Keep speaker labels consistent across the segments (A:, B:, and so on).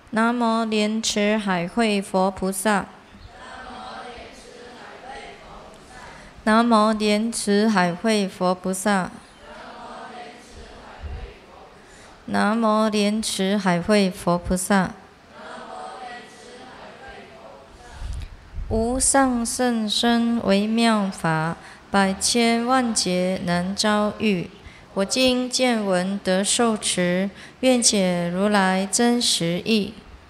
A: 南无莲池海会佛菩萨。南无莲池海会佛菩萨。南无莲池海会佛菩萨。无上甚深微妙法，百千万劫难遭遇。我今见闻得受持，愿解如来真实义。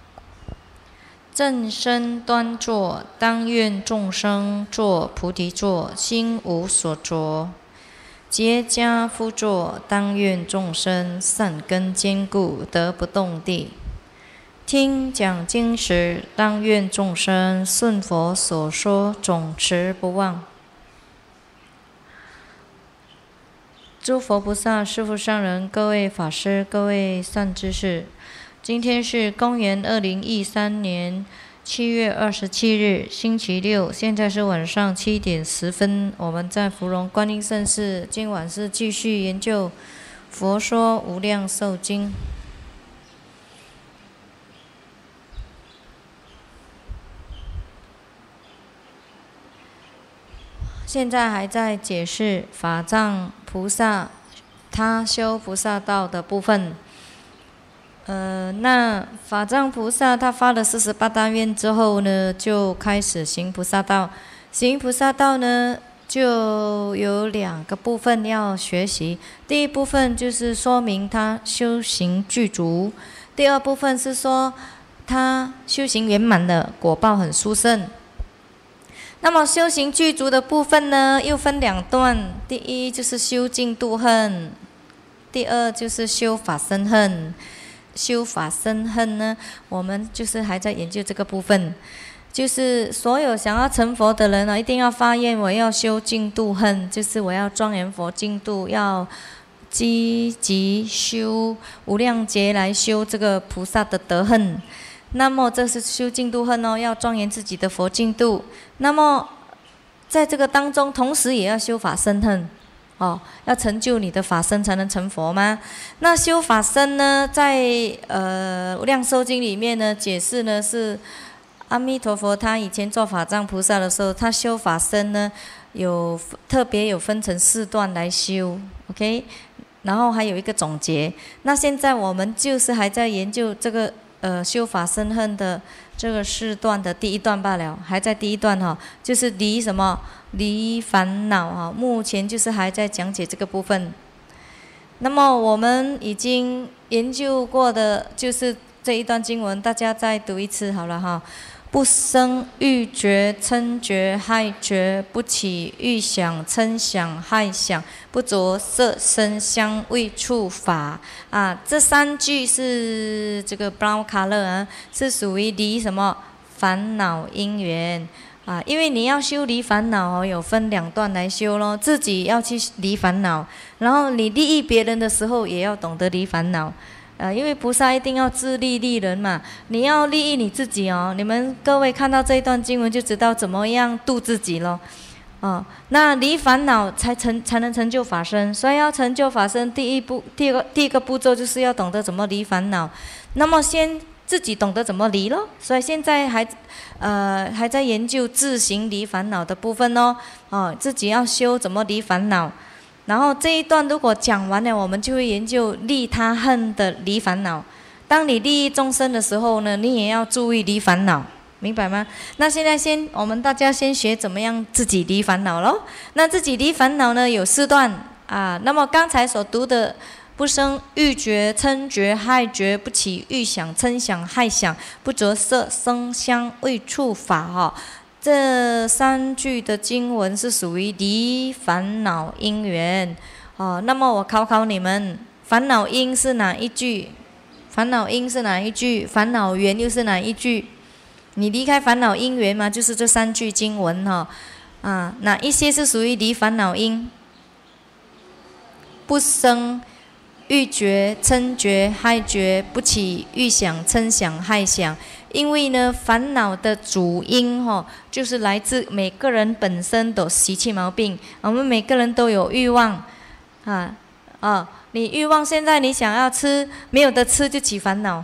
A: 正身端坐，当愿众生作菩提座，心无所着；结跏趺坐，当愿众生善根坚固，得不动地。听讲经时，当愿众生顺佛所说，总持不忘。诸佛菩萨、师父上人、各位法师、各位善知识，今天是公元2013年7月27日，星期六，现在是晚上7点10分。我们在芙蓉观音圣寺，今晚是继续研究《佛说无量寿经》。现在还在解释法藏菩萨他修菩萨道的部分。那法藏菩萨他发了48大愿之后呢，就开始行菩萨道。行菩萨道呢，就有2个部分要学习。第一部分就是说明他修行具足，第二部分是说他修行圆满的果报很殊胜。那么修行具足的部分呢，又分2段。第一就是修净度恨，第二就是修法身恨。修法身恨呢，我们就是还在研究这个部分。就是所有想要成佛的人呢，一定要发愿，我要修净度恨，就是我要庄严佛净土，要积极修无量劫来修这个菩萨的德恨。那么这是修净度恨哦，要庄严自己的佛净土。那么在这个当中，同时也要修法身恨哦，要成就你的法身才能成佛吗？那修法身呢，在无量寿经里面呢，解释呢是阿弥陀佛他以前做法藏菩萨的时候，他修法身呢，特别有分成4段来修 ，OK， 然后还有一个总结。那现在我们就是还在研究这个修法身恨的这个4段的第1段罢了，还在第1段哈，就是离什么？离烦恼哈。目前就是还在讲解这个部分。那么我们已经研究过的就是这一段经文，大家再读一次好了哈。不生欲觉、嗔觉、害觉，不起欲想、嗔想、害想，不着色声香味触法啊。这3句是这个 brown color 啊，是属于离什么烦恼因缘啊？因为你要修离烦恼哦，有分2段来修咯。自己要去离烦恼，然后你利益别人的时候，也要懂得离烦恼。因为菩萨一定要自利利人嘛，你要利益你自己哦。你们各位看到这一段经文就知道怎么样度自己咯。那离烦恼才能成就法身，所以要成就法身，第一个步骤就是要懂得怎么离烦恼。那么先自己懂得怎么离咯，所以现在还在研究自行离烦恼的部分哦。自己要修怎么离烦恼。然后这一段如果讲完了，我们就会研究利他恨的离烦恼。当你利益众生的时候呢，你也要注意离烦恼，明白吗？那现在我们大家先学怎么样自己离烦恼咯。那自己离烦恼呢，有4段啊。那么刚才所读的不生欲觉、嗔觉、害觉，不起欲想、嗔想、害想，不着色声香味触法哈。这3句的经文是属于离烦恼因缘那么我考考你们，烦恼因是哪一句？烦恼因是哪一句？烦恼缘又是哪一句？你离开烦恼因缘嘛，就是这3句经文哪一些是属于离烦恼因？不生欲觉、嗔觉、害觉，不起欲想、嗔想、害想。因为呢，烦恼的主因就是来自每个人本身的习气毛病。我们每个人都有欲望你欲望现在你想要吃，没有得吃就起烦恼。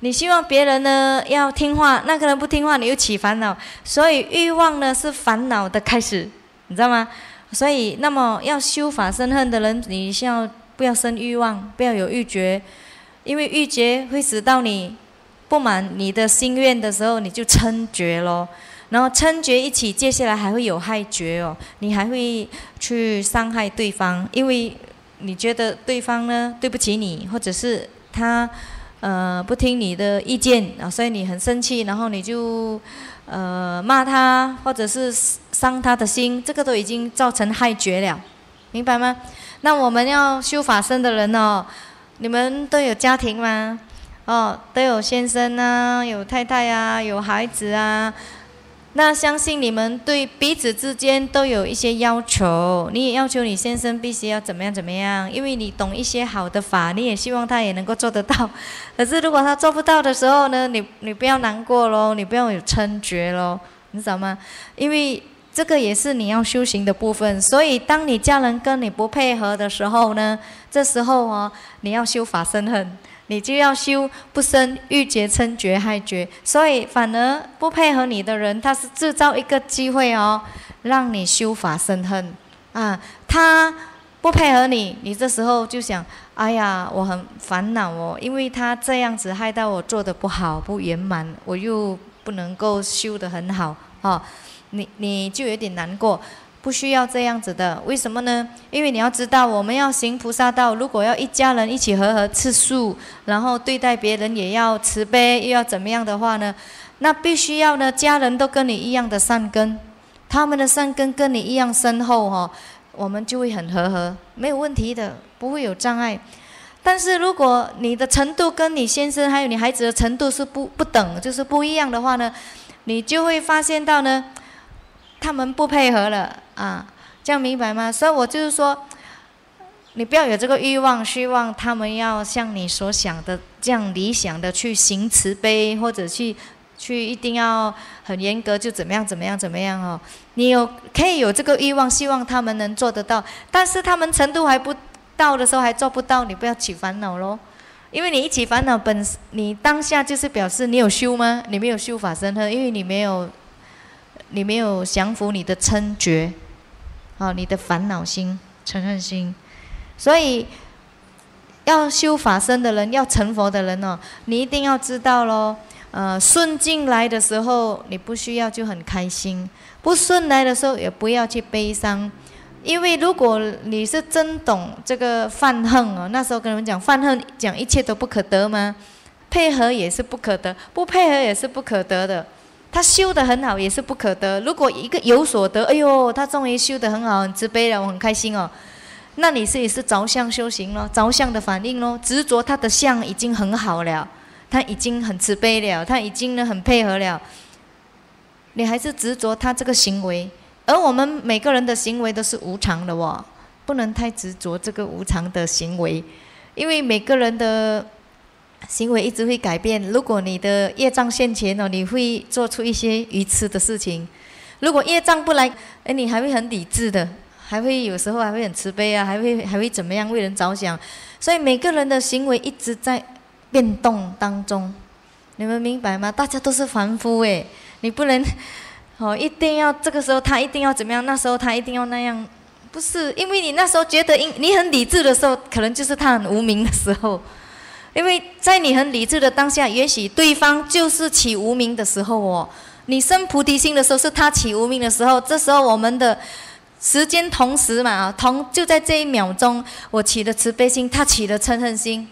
A: 你希望别人呢要听话，那个人不听话，你又起烦恼。所以欲望呢是烦恼的开始，你知道吗？所以，那么要修法生恨的人，你不要生欲望，不要有欲觉，因为欲觉会使到你不满你的心愿的时候，你就嗔觉咯。然后嗔觉一起，接下来还会有害觉哦，你还会去伤害对方，因为你觉得对方呢对不起你，或者是他不听你的意见啊，所以你很生气，然后你就骂他，或者是伤他的心，这个都已经造成害觉了，明白吗？那我们要修法身的人哦，你们都有家庭吗？哦，都有先生啊，有太太啊，有孩子啊。那相信你们对彼此之间都有一些要求，你也要求你先生必须要怎么样怎么样，因为你懂一些好的法，你也希望他也能够做得到。可是如果他做不到的时候呢，你不要难过咯，你不要有嗔觉咯，你知道吗？因为这个也是你要修行的部分。所以当你家人跟你不配合的时候呢，这时候哦，你要修法生恨。你就要修不生欲觉、嗔觉、害觉，所以反而不配合你的人，他是制造一个机会哦，让你修法生恨啊。他不配合你，你这时候就想，哎呀，我很烦恼哦，因为他这样子害到我做得不好、不圆满，我又不能够修得很好哦，你就有点难过。不需要这样子的，为什么呢？因为你要知道，我们要行菩萨道，如果要一家人一起和吃素，然后对待别人也要慈悲，又要怎么样的话呢？那必须要呢，家人都跟你一样的善根，他们的善根跟你一样深厚哦，我们就会很和，没有问题的，不会有障碍。但是如果你的程度跟你先生还有你孩子的程度是不等，就是不一样的话呢，你就会发现到呢，他们不配合了啊，这样明白吗？所以我就是说，你不要有这个欲望，希望他们要像你所想的这样理想的去行慈悲，或者去一定要很严格，就怎么样哦。你可以有这个欲望，希望他们能做得到，但是他们程度还不到的时候还做不到，你不要起烦恼咯。因为你一起烦恼，你当下就是表示你有修吗？你没有修法身恨，因为你没有降服你的嗔觉，你的烦恼心、嗔恨心。所以要修法身的人，要成佛的人哦，你一定要知道咯。顺境来的时候，你不需要就很开心；不顺来的时候，也不要去悲伤。因为如果你是真懂这个犯恨哦，那时候跟你们讲犯恨，讲一切都不可得吗？配合也是不可得，不配合也是不可得的。他修得很好也是不可得。如果一个有所得，哎呦，他终于修得很好，很慈悲了，我很开心哦。那你也是着相修行咯，着相的反应咯，执着他的相已经很好了，他已经很慈悲了，他已经呢很配合了。你还是执着他这个行为，而我们每个人的行为都是无常的哦，不能太执着这个无常的行为，因为每个人的行为一直会改变。如果你的业障现前哦，你会做出一些愚痴的事情；如果业障不来，你还会很理智的，还会有时候还会很慈悲啊，还会怎么样为人着想。所以每个人的行为一直在变动当中，你们明白吗？大家都是凡夫诶，你不能一定要这个时候他一定要怎么样，那时候他一定要那样，不是？因为你那时候觉得你很理智的时候，可能就是他很无明的时候。因为在你很理智的当下，也许对方就是起无明的时候哦。你生菩提心的时候，是他起无明的时候。这时候我们的时间同时嘛，就在这一秒钟，我起了慈悲心，他起了嗔恨心。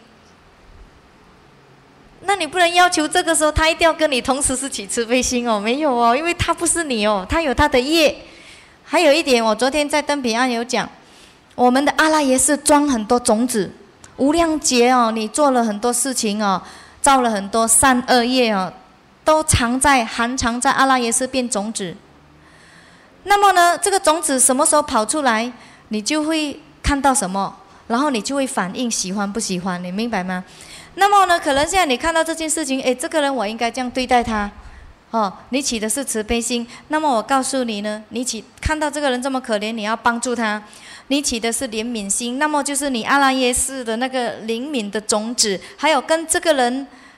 A: 那你不能要求这个时候他一定要跟你同时是起慈悲心哦，没有哦，因为他不是你哦，他有他的业。还有一点，我昨天在登彼岸有讲，我们的阿赖耶识装很多种子。无量劫哦，你做了很多事情哦，造了很多善恶业哦，都含藏在阿赖耶识变种子。那么呢，这个种子什么时候跑出来，你就会看到什么，然后你就会反应喜欢不喜欢，你明白吗？那么呢，可能现在你看到这件事情，这个人我应该这样对待他，你起的是慈悲心。那么我告诉你呢，看到这个人这么可怜，你要帮助他。你起的是怜悯心，那么就是你阿赖耶识的那个灵敏的种子，还有跟这个人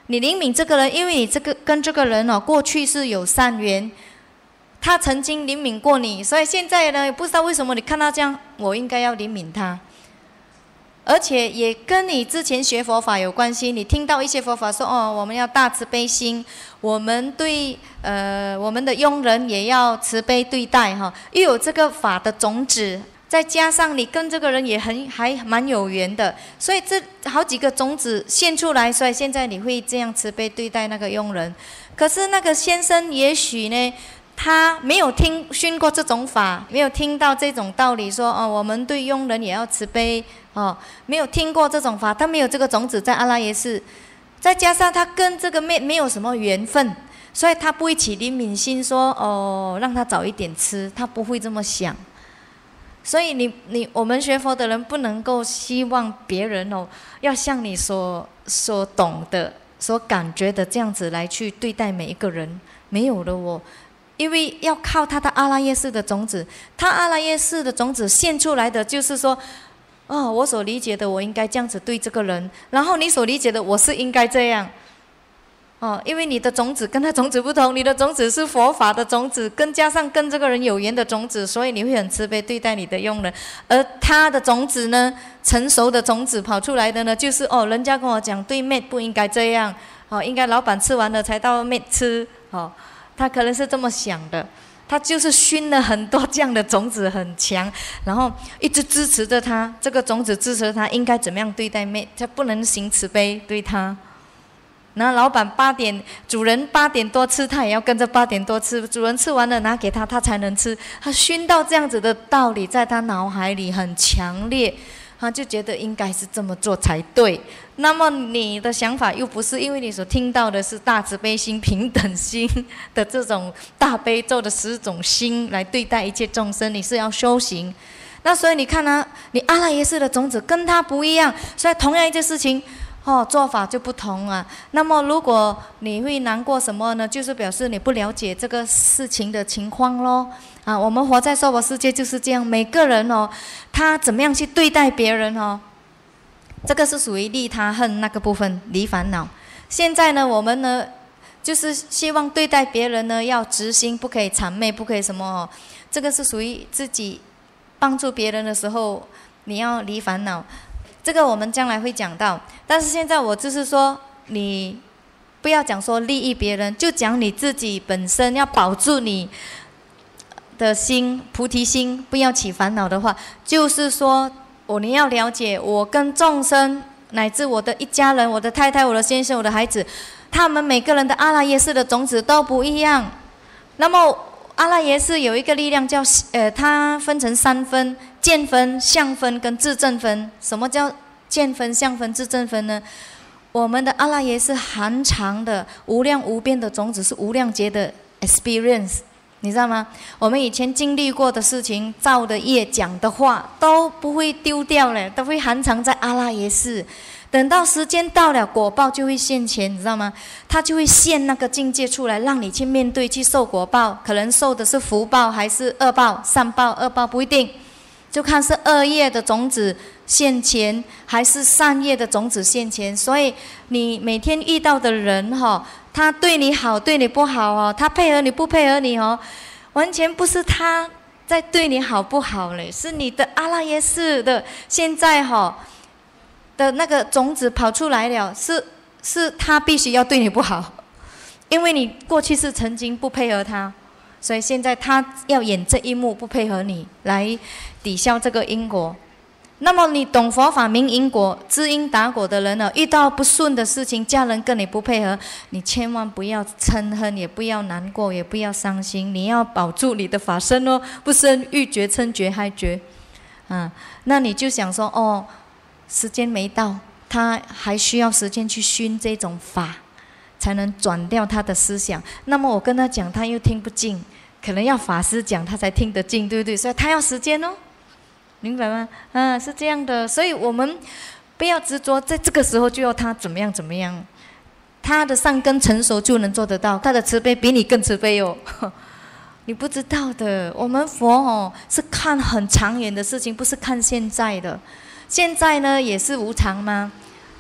A: 你怜悯这个人，因为你跟这个人过去是有善缘，他曾经怜悯过你，所以现在呢，不知道为什么你看到这样，我应该要怜悯他。而且也跟你之前学佛法有关系，你听到一些佛法说我们要大慈悲心，我们对我们的佣人也要慈悲对待又有这个法的种子，再加上你跟这个人也还蛮有缘的，所以这好几个种子现出来，所以现在你会这样慈悲对待那个佣人。可是那个先生也许呢，他没有熏过这种法，没有听到这种道理说我们对佣人也要慈悲没有听过这种法，他没有这个种子在阿拉耶识，再加上他跟这个妹没有什么缘分，所以他不会起怜悯心说让他早一点吃，他不会这么想。所以我们学佛的人不能够希望别人要像你所懂的、所感觉的这样子来去对待每一个人，没有的因为要靠他的阿拉耶识的种子，他阿拉耶识的种子现出来的就是说我所理解的我应该这样子对这个人，然后你所理解的我是应该这样因为你的种子跟他种子不同，你的种子是佛法的种子，加上跟这个人有缘的种子，所以你会很慈悲对待你的佣人。而他的种子呢，成熟的种子跑出来的呢，就是人家跟我讲对妹不应该这样应该老板吃完了才到妹吃他可能是这么想的，他就是熏了很多这样的种子很强，然后一直支持着他，这个种子支持他应该怎么样对待妹，他不能行慈悲对他。然后老板主人8点多吃，他也要跟着8点多吃，主人吃完了拿给他，他才能吃。他熏到这样子的道理在他脑海里很强烈，他就觉得应该是这么做才对。那么你的想法又不是，因为你所听到的是大慈悲心、平等心的这种大悲咒的10种心来对待一切众生，你是要修行。那所以你看你阿拉耶识的种子跟他不一样，所以同样一件事情做法就不同啊。那么如果你会难过什么呢？就是表示你不了解这个事情的情况咯。我们活在娑婆世界就是这样，每个人他怎么样去对待别人这个是属于利他恨那个部分，离烦恼。现在呢，我们呢就是希望对待别人呢要直心，不可以谄媚，不可以什么这个是属于自己帮助别人的时候你要离烦恼。这个我们将来会讲到，但是现在我就是说，你不要讲说利益别人，就讲你自己本身要保住你的心，菩提心，不要起烦恼的话，就是说你要了解，我跟众生乃至我的一家人，我的太太，我的先生，我的孩子，他们每个人的阿拉耶识的种子都不一样。那么阿拉耶识有一个力量叫它分成3分：见分、相分跟自证分。什么叫见分、相分、自证分呢？我们的阿拉耶识含藏的无量无边的种子是无量劫的 experience， 你知道吗？我们以前经历过的事情、造的业、讲的话都不会丢掉了，都会含藏在阿拉耶识。等到时间到了，果报就会现前，你知道吗？它就会现那个境界出来，让你去面对，去受果报。可能受的是福报，还是恶报、善报、恶报不一定，就看是恶业的种子现前，还是善业的种子现前。所以你每天遇到的人他对你好，对你不好他配合你不配合你完全不是他在对你好不好嘞，是你的阿拉耶识的现在的那个种子跑出来了，是他必须要对你不好，因为你过去是曾经不配合他，所以现在他要演这一幕，不配合你，来抵消这个因果。那么你懂佛法明因果、知因达果的人遇到不顺的事情，家人跟你不配合，你千万不要嗔恨，也不要难过，也不要伤心，你要保住你的法身不生欲觉、嗔觉、害觉那你就想说时间没到，他还需要时间去熏这种法，才能转掉他的思想。那么我跟他讲，他又听不进，可能要法师讲他才听得进，对不对？所以他要时间明白吗？是这样的。所以我们不要执着在这个时候就要他怎么样怎么样，他的善根成熟就能做得到，他的慈悲比你更慈悲你不知道的，我们佛是看很长远的事情，不是看现在的。现在呢也是无常吗？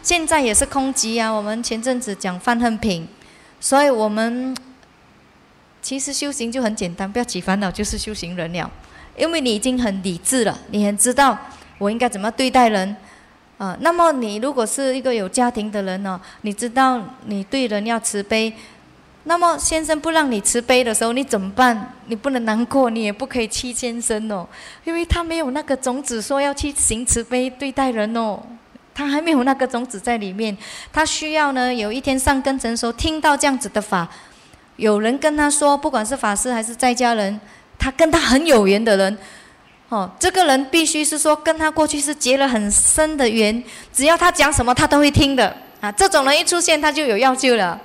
A: 现在也是空寂啊。我们前阵子讲梵恨品，所以我们其实修行就很简单，不要起烦恼就是修行人了。因为你已经很理智了，你很知道我应该怎么对待人。那么你如果是一个有家庭的人哦，你知道你对人要慈悲，那么先生不让你慈悲的时候，你怎么办？你不能难过，你也不可以气先生哦，因为他没有那个种子说要去行慈悲对待人哦，他还没有那个种子在里面。他需要呢，有一天上根成熟，听到这样子的法，有人跟他说，不管是法师还是在家人，他跟他很有缘的人。这个人必须是说跟他过去是结了很深的缘，只要他讲什么他都会听的啊。这种人一出现他就有要救了。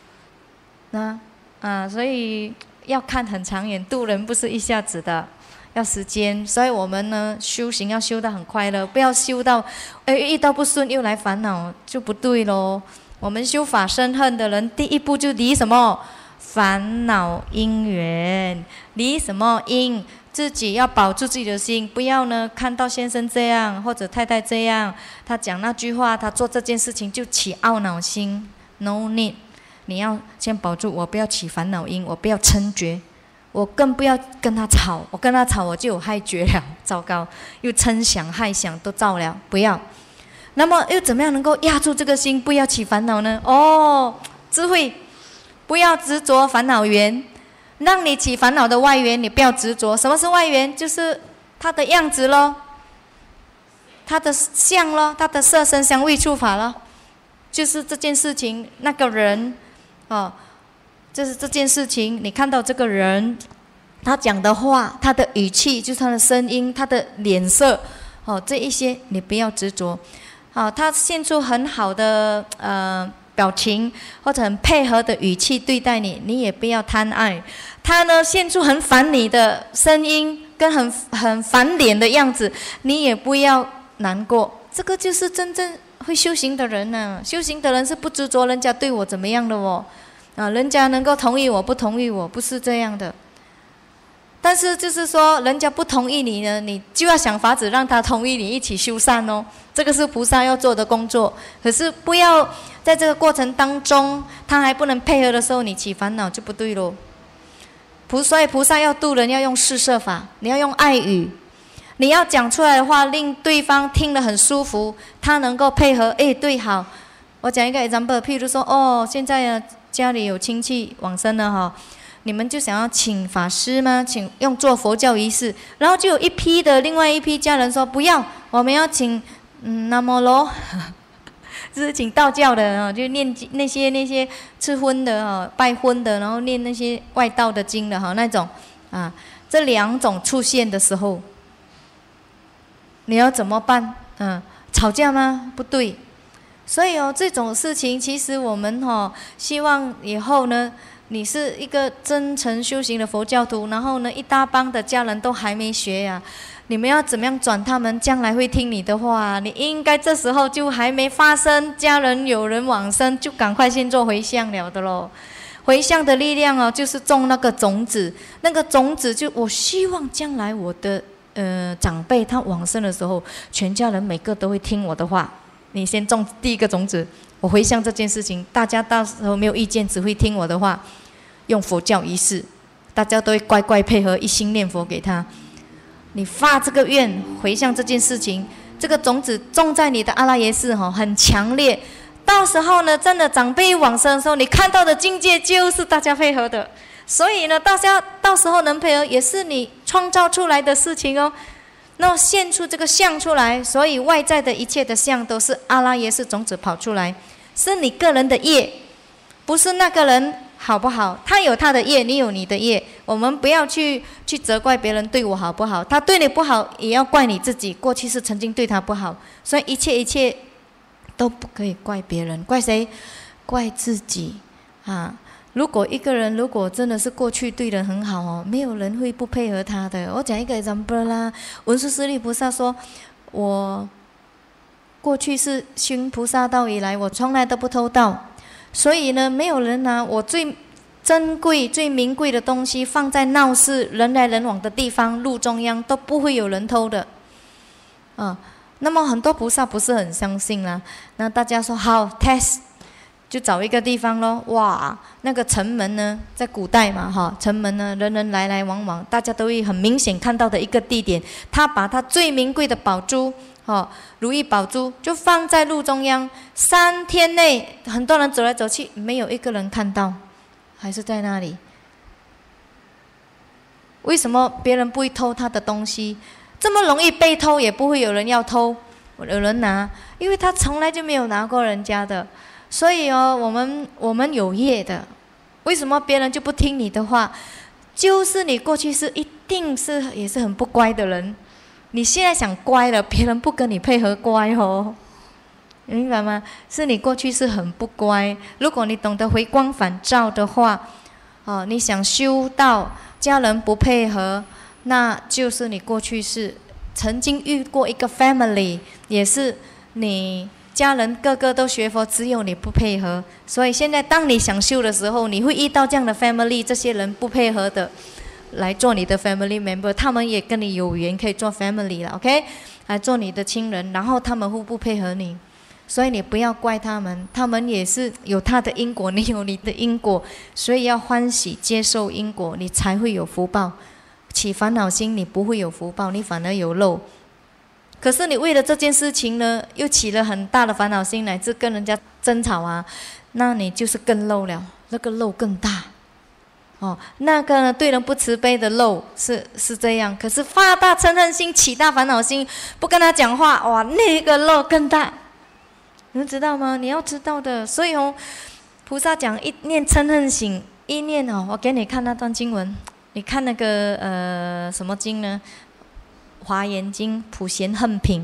A: 所以要看很长远，度人不是一下子的，要时间。所以我们呢修行要修得很快乐，不要修到遇到不顺又来烦恼，就不对咯。我们修法生恨的人，第一步就离什么？烦恼因缘。离什么因？自己要保住自己的心，不要呢看到先生这样或者太太这样，他讲那句话，他做这件事情就起懊恼心。No need， 你要先保住，我不要起烦恼因，我不要嗔觉，我更不要跟他吵，我跟他吵我就有害觉了，糟糕，又嗔想害想都造了，不要。那么又怎么样能够压住这个心，不要起烦恼呢？智慧，不要执着烦恼缘。让你起烦恼的外缘，你不要执着。什么是外缘？就是他的样子咯，他的相咯，他的色身香味触法咯，就是这件事情，那个人就是这件事情，你看到这个人，他讲的话，他的语气，就是他的声音，他的脸色，这一些你不要执着。他现出很好的表情或者很配合的语气对待你，你也不要贪爱。他呢现出很烦你的声音跟很烦脸的样子，你也不要难过。这个就是真正会修行的人呢。修行的人是不执着人家对我怎么样的哦，人家能够同意我不同意我，不是这样的。但是就是说人家不同意你呢，你就要想法子让他同意你，一起修善哦。这个是菩萨要做的工作。可是不要在这个过程当中他还不能配合的时候你起烦恼，就不对咯。所以菩萨要度人要用四摄法，你要用爱语，你要讲出来的话令对方听得很舒服，他能够配合。对，好，我讲一个 example， 譬如说现在家里有亲戚往生了你们就想要请法师吗？请用做佛教仪式，然后就有另外一批家人说不要，我们要请南无罗，就是请道教的就念那些吃荤的拜荤的，然后念那些外道的经的那种这两种出现的时候，你要怎么办？吵架吗？不对。所以这种事情其实我们希望以后呢，你是一个真诚修行的佛教徒，然后呢一大帮的家人都还没学呀，你们要怎么样转他们将来会听你的话？你应该这时候就还没发生家人有人往生，就赶快先做回向了的咯。回向的力量就是种那个种子，那个种子就我希望将来我的长辈他往生的时候，全家人每个都会听我的话。你先种第一个种子，我回向这件事情，大家到时候没有意见，只会听我的话，用佛教仪式，大家都会乖乖配合，一心念佛给他。你发这个愿回向这件事情，这个种子种在你的阿拉耶识很强烈。到时候呢，真的长辈往生的时候，你看到的境界就是大家配合的。所以呢，到时候能配合也是你创造出来的事情哦。那么现出这个相出来，所以外在的一切的相都是阿拉耶识种子跑出来，是你个人的业，不是那个人好不好？他有他的业，你有你的业。我们不要去责怪别人对我好不好，他对你不好也要怪你自己，过去是曾经对他不好。所以一切都不可以怪别人，怪谁？怪自己如果一个人如果真的是过去对人很好没有人会不配合他的。我讲一个 example 啦，文殊师利菩萨说，我过去是行菩萨道以来，我从来都不偷盗，所以呢，没有人拿我最珍贵、最名贵的东西放在闹市人来人往的地方，路中央都不会有人偷的那么很多菩萨不是很相信啦，那大家说好 test， 就找一个地方咯。哇，那个城门呢，在古代嘛哈，城门呢人人来来往往，大家都会很明显看到的一个地点，他把他最名贵的宝珠，如意宝珠就放在路中央，3天内很多人走来走去，没有一个人看到，还是在那里。为什么别人不会偷他的东西？这么容易被偷，也不会有人要偷，有人拿，因为他从来就没有拿过人家的。所以我们有业的，为什么别人就不听你的话？就是你过去是一定是也是很不乖的人，你现在想乖了，别人不跟你配合乖哦，明白吗？是你过去是很不乖。如果你懂得回光返照的话，你想修道，家人不配合，那就是你过去是曾经遇过一个 family， 也是你家人个个都学佛，只有你不配合。所以现在当你想修的时候，你会遇到这样的 family， 这些人不配合的来做你的 family member， 他们也跟你有缘可以做 family 了 ，OK， 来做你的亲人，然后他们会不配合你，所以你不要怪他们，他们也是有他的因果，你有你的因果，所以要欢喜接受因果，你才会有福报。起烦恼心你不会有福报，你反而有漏。可是你为了这件事情呢，又起了很大的烦恼心，乃至跟人家争吵啊，那你就是更漏了，那个漏更大。那个呢，对人不慈悲的漏是这样，可是发大嗔恨心，起大烦恼心，不跟他讲话，哇，那个漏更大，你们知道吗？你要知道的。所以菩萨讲一念嗔恨心，一念我给你看那段经文，你看那个什么经呢？华严经普贤恨品，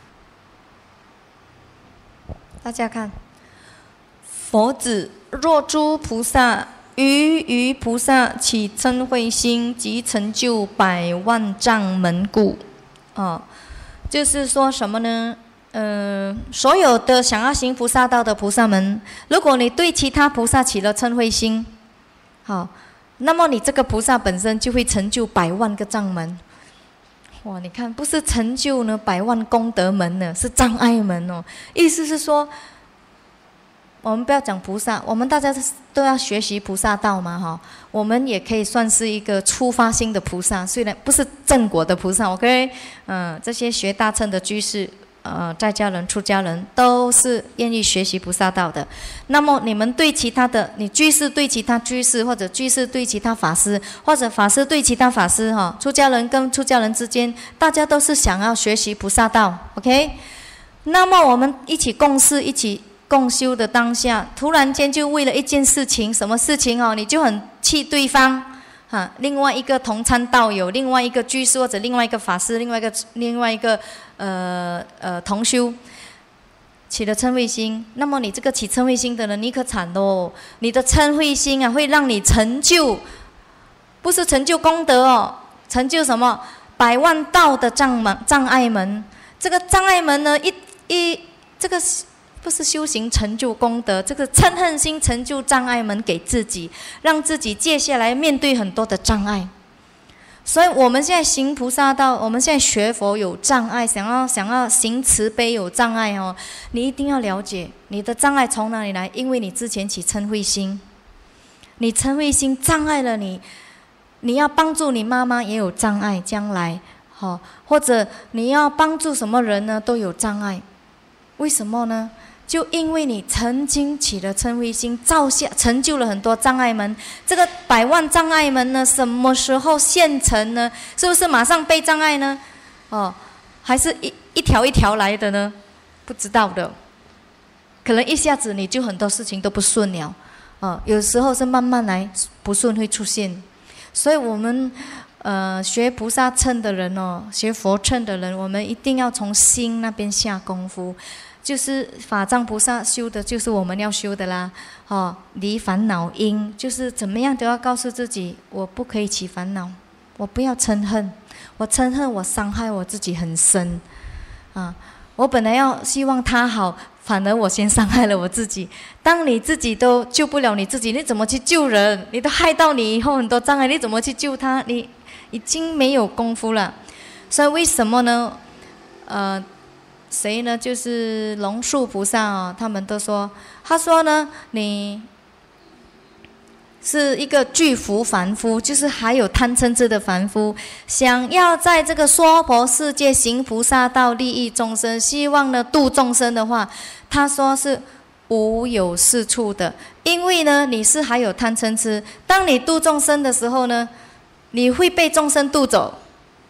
A: 大家看，佛子若诸菩萨于菩萨起嗔恚心，即成就100万丈门故。就是说什么呢？所有的想要行菩萨道的菩萨们，如果你对其他菩萨起了嗔恚心，那么你这个菩萨本身就会成就100万个障门。哇，你看，不是成就呢100万功德门呢，是障碍门哦。意思是说，我们不要讲菩萨，我们大家都要学习菩萨道嘛，我们也可以算是一个初发心的菩萨，虽然不是正果的菩萨 ，OK， 这些学大乘的居士。在家人、出家人都是愿意学习菩萨道的。那么你们对其他的，你居士对其他居士，或者居士对其他法师，或者法师对其他法师，出家人跟出家人之间，大家都是想要学习菩萨道 ，OK？ 那么我们一起共事、一起共修的当下，突然间就为了一件事情，什么事情你就很气对方。另外一个同参道友，另外一个居士或者另外一个法师，另外一个同修起了嗔恚心，那么你这个起嗔恚心的人，你可惨喽！你的嗔恚心会让你成就，不是成就功德成就什么100万道的障碍门。这个障碍门呢，这个不是修行成就功德，这个嗔恨心成就障碍门给自己，让自己接下来面对很多的障碍。所以我们现在行菩萨道，我们现在学佛有障碍，想要行慈悲有障碍你一定要了解你的障碍从哪里来，因为你之前起嗔恚心，你嗔恚心障碍了你要帮助你妈妈也有障碍，将来或者你要帮助什么人呢都有障碍，为什么呢？就因为你曾经起了嗔恚心，成就了很多障碍门。这个100万障碍门呢，什么时候现成呢？是不是马上被障碍呢？还是一条一条来的呢？不知道的，可能一下子你就很多事情都不顺了。有时候是慢慢来，不顺会出现。所以我们学菩萨乘的人学佛乘的人，我们一定要从心那边下功夫。就是法藏菩萨修的，就是我们要修的啦。离烦恼因，就是怎么样都要告诉自己，我不可以起烦恼，我不要嗔恨，我嗔恨我伤害我自己很深。我本来要希望他好，反而我先伤害了我自己。当你自己都救不了你自己，你怎么去救人？你都害到你以后很多障碍，你怎么去救他？你已经没有功夫了。所以为什么呢？ 谁呢？就是龙树菩萨哦，他们都说，他说呢，你是一个巨福凡夫，就是还有贪嗔痴的凡夫，想要在这个娑婆世界行菩萨道，利益众生，希望呢度众生的话，他说是无有是处的，因为呢你是还有贪嗔痴，当你度众生的时候呢，你会被众生渡走。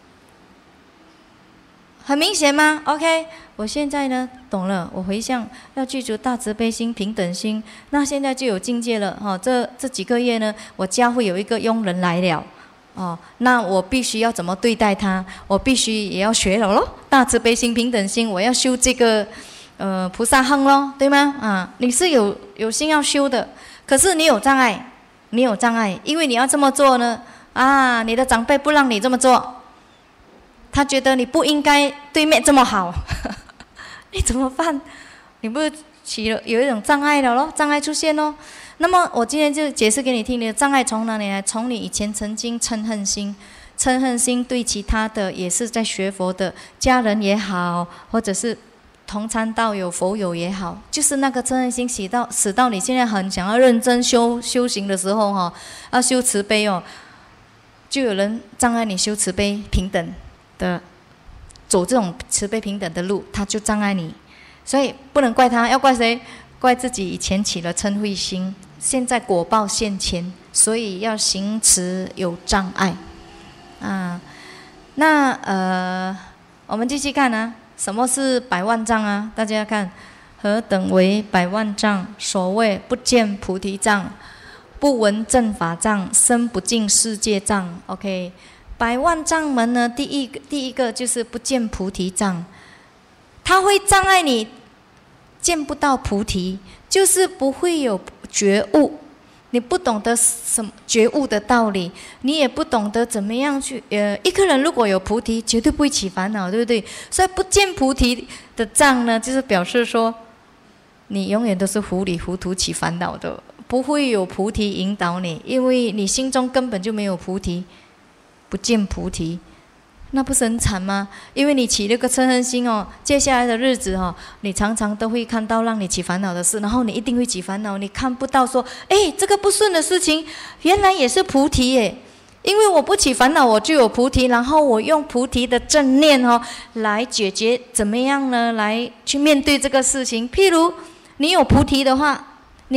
A: 很明显吗 ？OK， 我现在呢懂了，我回向要具足大慈悲心、平等心，那现在就有境界了哈。这几个月呢，我家会有一个佣人来了，哦，那我必须要怎么对待他？我必须也要学了咯，大慈悲心、平等心，我要修这个菩萨行咯，对吗？啊，你是有心要修的，可是你有障碍，你有障碍，因为你要这么做呢，啊，你的长辈不让你这么做。他觉得你不应该对面这么好，你怎么办？你不是起了有一种障碍了咯？障碍出现咯。那么我今天就解释给你听，你的障碍从哪里来？从你以前曾经嗔恨心，嗔恨心对其他的也是在学佛的家人也好，或者是同参道友、佛友也好，就是那个嗔恨心使到你现在很想要认真修行的时候哈，要修慈悲哦，就有人障碍你修慈悲平等。的走这种慈悲平等的路，他就障碍你，所以不能怪他，要怪谁？怪自己以前起了嗔恚心，现在果报现前，所以要行持有障碍啊。那我们继续看啊，什么是百万障啊？大家看，何等为百万障？所谓不见菩提障，不闻正法障，身不净世界障。OK。百万障门呢，第一个就是不见菩提障，它会障碍你见不到菩提，就是不会有觉悟，你不懂得什么觉悟的道理，你也不懂得怎么样去一个人如果有菩提，绝对不会起烦恼，对不对？所以不见菩提的障呢，就是表示说你永远都是糊里糊涂起烦恼的，不会有菩提引导你，因为你心中根本就没有菩提。不见菩提，那不是很惨吗？因为你起了个嗔恨心哦，接下来的日子哦，你常常都会看到让你起烦恼的事，然后你一定会起烦恼，你看不到说，哎，这个不顺的事情，原来也是菩提耶。因为我不起烦恼，我就有菩提，然后我用菩提的正念哦，来解决怎么样呢？来去面对这个事情。譬如你有菩提的话，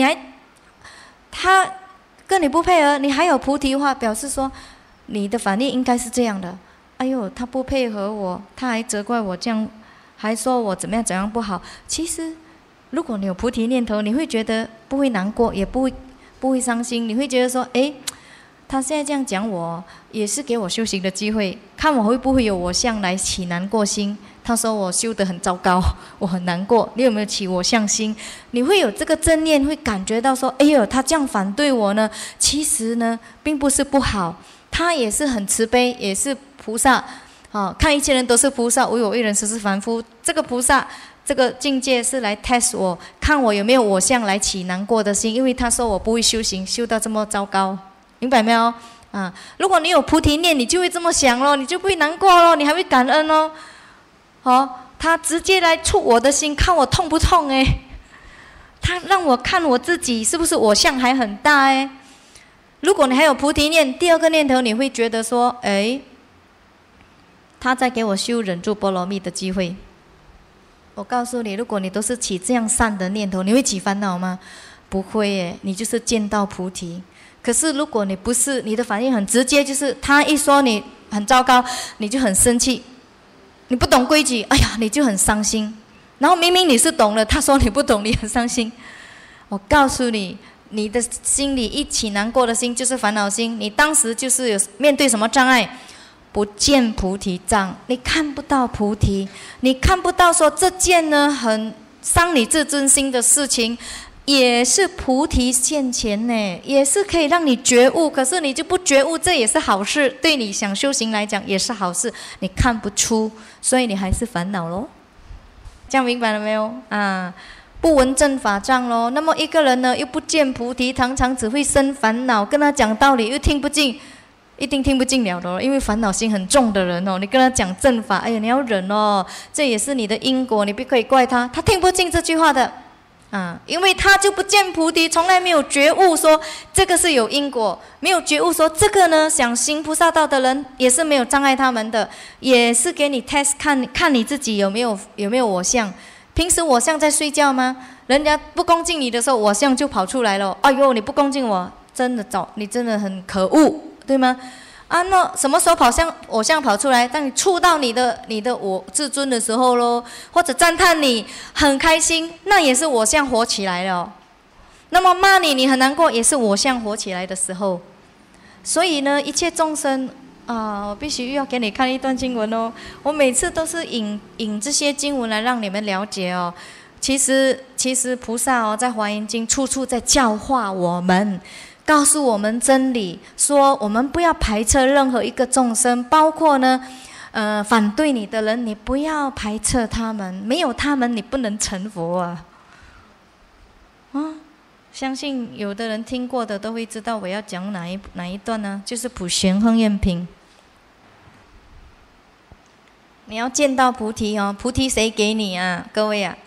A: 他跟你不配合，你还有菩提的话，表示说。你的反应应该是这样的，哎呦，他不配合我，他还责怪我这样，还说我怎么样不好。其实，如果你有菩提念头，你会觉得不会难过，也不会伤心，你会觉得说，哎，他现在这样讲我，也是给我修行的机会，看我会不会有我相来起难过心。他说我修得很糟糕，我很难过，你有没有起我相心？你会有这个正念，会感觉到说，哎呦，他这样反对我呢，其实呢，并不是不好。他也是很慈悲，也是菩萨，看一切人都是菩萨，唯我一人实是凡夫。这个菩萨，这个境界是来 test 我，看我有没有我相来起难过的心。因为他说我不会修行，修到这么糟糕，明白没有？啊，如果你有菩提念，你就会这么想咯，你就不会难过咯，你还会感恩哦。他直接来触我的心，看我痛不痛哎？他让我看我自己是不是我相还很大哎？如果你还有菩提念，第二个念头你会觉得说，哎，他在给我修忍住波罗蜜的机会。我告诉你，如果你都是起这样善的念头，你会起烦恼吗？不会耶，你就是见到菩提。可是如果你不是，你的反应很直接，就是他一说你很糟糕，你就很生气，你不懂规矩，哎呀，你就很伤心。然后明明你是懂了，他说你不懂，你很伤心。我告诉你。你的心里一起难过的心就是烦恼心，你当时就是有面对什么障碍？不见菩提障，你看不到菩提，你看不到说这件呢很伤你自尊心的事情，也是菩提现前呢，也是可以让你觉悟，可是你就不觉悟，这也是好事，对你想修行来讲也是好事，你看不出，所以你还是烦恼咯。这样明白了没有啊？不闻正法障咯，那么一个人呢，又不见菩提，常常只会生烦恼，跟他讲道理又听不进， 一定听不进了的哦，因为烦恼心很重的人哦，你跟他讲正法，哎呀，你要忍哦，这也是你的因果，你不可以怪他，他听不进这句话的。因为他就不见菩提，从来没有觉悟说这个是有因果，没有觉悟说这个呢，想行菩萨道的人也是没有障碍他们的，也是给你 test 看你自己有没有我相。平时我相在睡觉吗？人家不恭敬你的时候，我相就跑出来了。哎呦，你不恭敬我，真的你真的很可恶，对吗？那什么时候我相跑出来？当你触到你的我自尊的时候咯，或者赞叹你很开心，那也是我相活起来了。那么骂你很难过，也是我相活起来的时候。所以呢，一切众生我必须要给你看一段经文哦。我每次都是引这些经文来让你们了解哦。其实菩萨在华严经处处在教化我们。告诉我们真理，说我们不要排斥任何一个众生，包括呢，反对你的人，你不要排斥他们，没有他们你不能成佛啊！相信有的人听过的都会知道我要讲哪一段呢？就是普贤恒愿品。你要见到菩提哦，菩提谁给你啊？各位啊，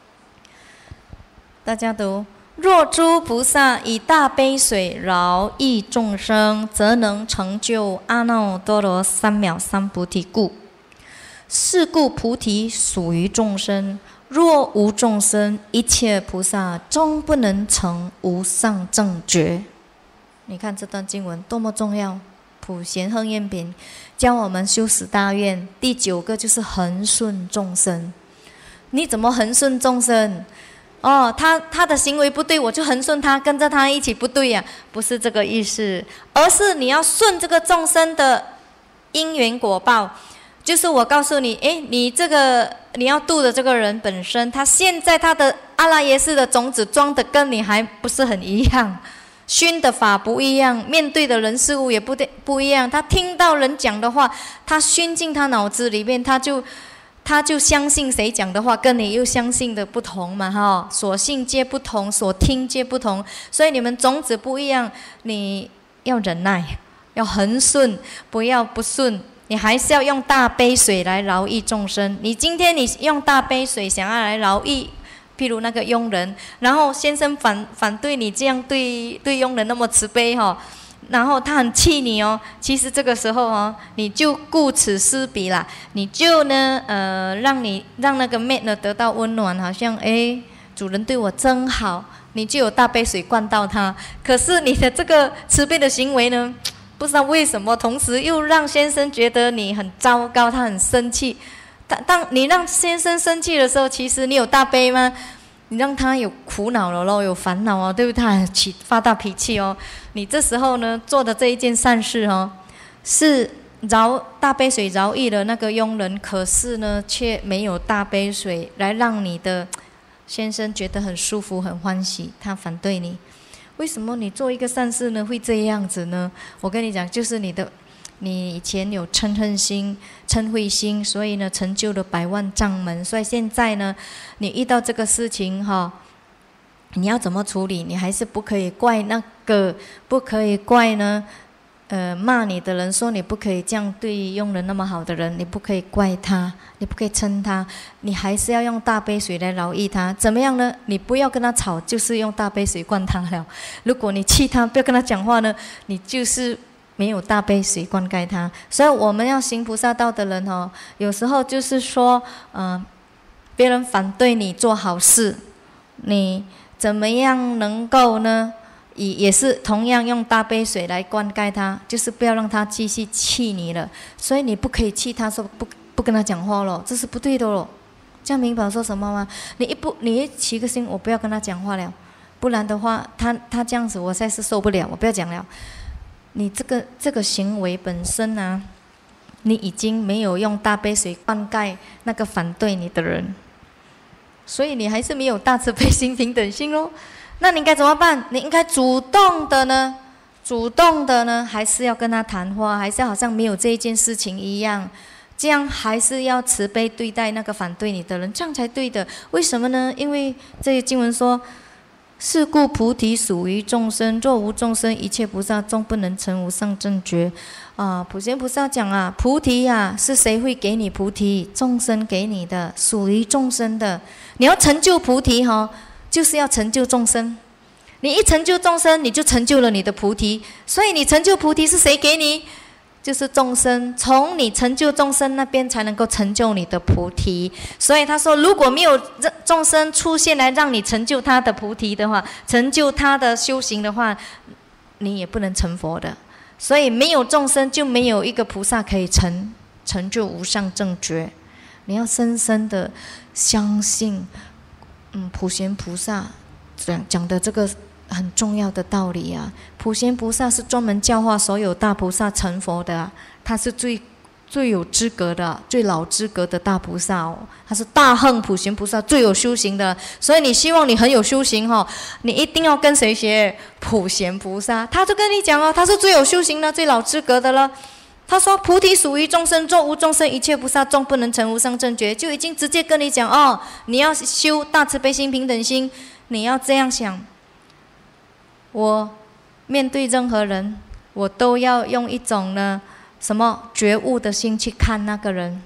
A: 大家读。若诸菩萨以大悲水饶益众生，则能成就阿耨多罗三藐三菩提故。是故菩提属于众生，若无众生，一切菩萨终不能成无上正觉。你看这段经文多么重要！普贤恒愿品教我们修十大愿，第9个就是恒顺众生。你怎么恒顺众生？他的行为不对，我就恒顺他，跟着他一起不对呀，不是这个意思，而是你要顺这个众生的因缘果报。就是我告诉你，你要度的这个人本身，他现在他的阿赖耶识的种子装的跟你还不是很一样，熏的法不一样，面对的人事物也不一样。他听到人讲的话，他熏进他脑子里面，他就相信谁讲的话，跟你又相信的不同嘛，所信皆不同，所听皆不同，所以你们种子不一样，你要忍耐，要恒顺，不要不顺，你还是要用大悲水来饶益众生。你今天你用大悲水想要来饶益，譬如那个佣人，然后先生反对你这样对佣人那么慈悲然后他很气你哦，其实这个时候你就顾此失彼啦，你就呢让那个 mate 呢得到温暖，好像主人对我真好，你就有大杯水灌到他。可是你的这个慈悲的行为呢，不知道为什么，同时又让先生觉得你很糟糕，他很生气。当你让先生生气的时候，其实你有大悲吗？你让他有苦恼了咯，有烦恼对不对？他发大脾气你这时候呢做的这一件善事是大杯水饶益了那个佣人，可是呢却没有大杯水来让你的先生觉得很舒服很欢喜，他反对你。为什么你做一个善事呢会这样子呢？我跟你讲，就是你以前有嗔恨心、嗔恚心，所以呢成就了100万障门。所以现在呢，你遇到这个事情你要怎么处理？你还是不可以怪不可以怪呢骂你的人，说你不可以这样对佣人那么好的人，你不可以怪他，你不可以嗔他，你还是要用大杯水来饶益他。怎么样呢？你不要跟他吵，就是用大杯水灌他了。如果你气他，不要跟他讲话呢，你就是没有大杯水灌溉他。所以我们要行菩萨道的人有时候就是说别人反对你做好事，你怎么样能够呢也是同样用大杯水来灌溉他，就是不要让他继续气你了。所以你不可以气他，说不跟他讲话了，这是不对的了。这样明白我说什么吗？你一起个心，我不要跟他讲话了，不然的话他这样子我实在是受不了，我不要讲了。你这个行为本身你已经没有用大杯水灌溉那个反对你的人，所以你还是没有大慈悲心、平等心咯。那你应该怎么办？你应该主动的呢，还是要跟他谈话，还是好像没有这一件事情一样，这样还是要慈悲对待那个反对你的人，这样才对的。为什么呢？因为这些经文说， 是故菩提属于众生，若无众生，一切菩萨终不能成无上正觉。普贤菩萨讲啊，菩提啊，是谁会给你菩提？众生给你的，属于众生的。你要成就菩提就是要成就众生。你一成就众生，你就成就了你的菩提。所以你成就菩提是谁给你？就是众生，从你成就众生那边才能够成就你的菩提。所以他说，如果没有众生出现来让你成就他的菩提的话，成就他的修行的话，你也不能成佛的。所以没有众生，就没有一个菩萨可以成就无上正觉。你要深深的相信，普贤菩萨讲的这个很重要的道理啊。普贤菩萨是专门教化所有大菩萨成佛的，他是最有资格的、最老资格的大菩萨哦。他是大横普贤菩萨，最有修行的。所以你希望你很有修行你一定要跟谁学？普贤菩萨，他就跟你讲他是最有修行的、最老资格的了。他说菩提属于众生，若无众生，一切菩萨终不能成无上正觉。就已经直接跟你讲你要修大慈悲心、平等心，你要这样想。我面对任何人，我都要用一种什么觉悟的心去看那个人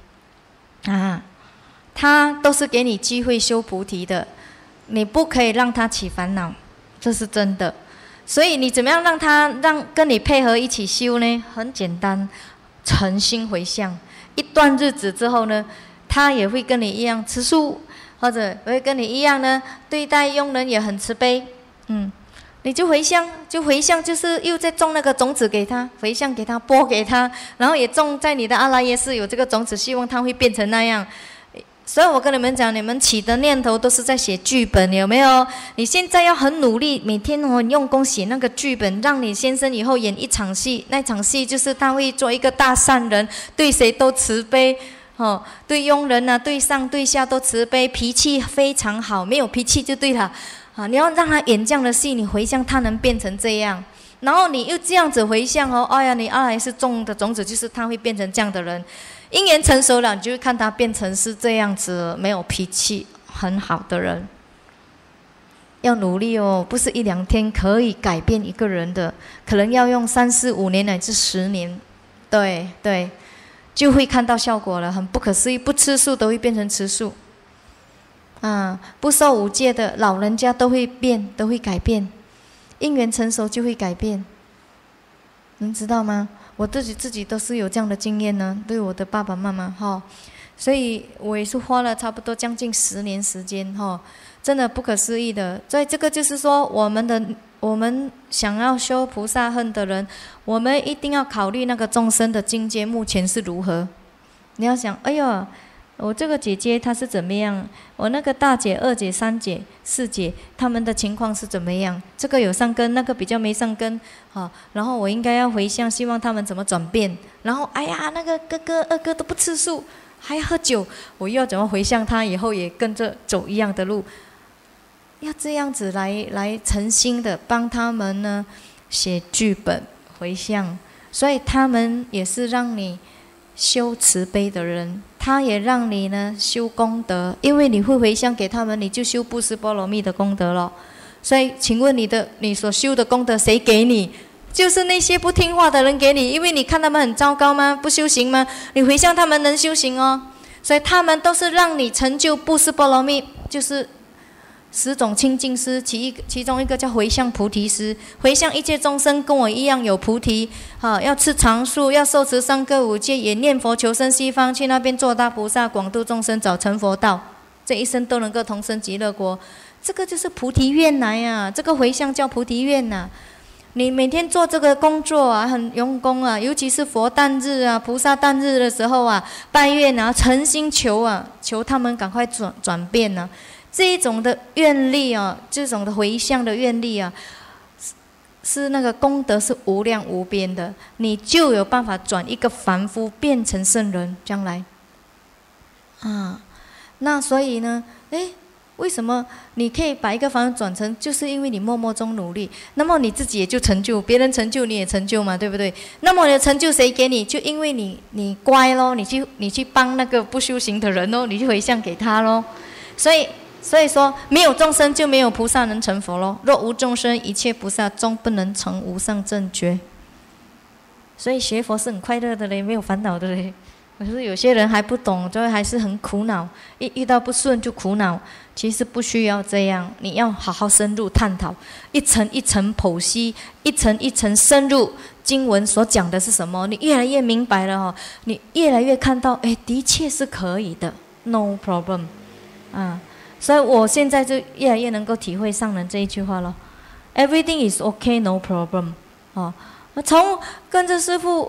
A: 他都是给你机会修菩提的，你不可以让他起烦恼，这是真的。所以你怎么样让跟你配合一起修呢？很简单，诚心回向。一段日子之后呢，他也会跟你一样吃素，或者会跟你一样对待佣人也很慈悲。你就回向，就是又在种那个种子给他，回向给他，播给他，然后也种在你的阿赖耶识有这个种子，希望他会变成那样。所以我跟你们讲，你们起的念头都是在写剧本，有没有？你现在要很努力，每天用功写那个剧本，让你先生以后演一场戏，那场戏就是他会做一个大善人，对谁都慈悲，对佣人对上对下都慈悲，脾气非常好，没有脾气就对了。你要让他演这样的戏，你回向他能变成这样，然后你又这样子回向你阿赖是种的种子，就是他会变成这样的人。因缘成熟了，你就会看他变成是这样子，没有脾气，很好的人。要努力不是一两天可以改变一个人的，可能要用3、4、5年乃至10年，对，就会看到效果了，很不可思议。不吃素都会变成吃素。不受五戒的老人家都会变，都会改变，因缘成熟就会改变，能知道吗？我自己都是有这样的经验呢，对我的爸爸妈妈所以我也是花了差不多将近10年时间真的不可思议的。所以这个就是说，我们想要修菩萨恨的人，我们一定要考虑那个众生的境界目前是如何。你要想，哎呦，我这个姐姐她是怎么样？我那个大姐、二姐、三姐、四姐，她们的情况是怎么样？这个有上根，那个比较没上根，然后我应该要回向，希望他们怎么转变。然后，哎呀，那个哥哥、二哥都不吃素，还喝酒，我又要怎么回向他以后也跟着走一样的路？要这样子来诚心的帮他们写剧本回向，所以他们也是让你修慈悲的人，他也让你修功德，因为你会回向给他们，你就修布施波罗蜜的功德了。所以请问你所修的功德谁给你？就是那些不听话的人给你，因为你看他们很糟糕吗？不修行吗？你回向他们能修行所以他们都是让你成就布施波罗蜜，就是10种清净施，其中一个叫回向菩提施，回向一切众生跟我一样有菩提，要吃长素，要受持3个5戒，也念佛求生西方，去那边做大菩萨，广度众生，早成佛道，这一生都能够同生极乐国。这个就是菩提愿来这个回向叫菩提愿你每天做这个工作很用功尤其是佛诞日菩萨诞日的时候拜愿诚心求求他们赶快转变这一种的愿力这种的回向的愿力是那个功德是无量无边的，你就有办法转一个凡夫变成圣人，将来那所以呢，为什么你可以把一个凡夫转成？就是因为你默默中努力，那么你自己也就成就，别人成就你也成就嘛，对不对？那么你的成就谁给你？就因为你乖咯，你去帮那个不修行的人咯，你就回向给他咯。所以所以说，没有众生就没有菩萨能成佛咯。若无众生，一切菩萨终不能成无上正觉。所以学佛是很快乐的嘞，没有烦恼的嘞。可是有些人还不懂，就还是很苦恼，一遇到不顺就苦恼。其实不需要这样，你要好好深入探讨，一层一层剖析，一层一层深入经文所讲的是什么，你越来越明白了哦，你越来越看到，哎，的确是可以的 ，no problem， 啊，所以我现在就越来越能够体会上人这一句话了 ，everything is okay, no problem， 哦，从跟着师父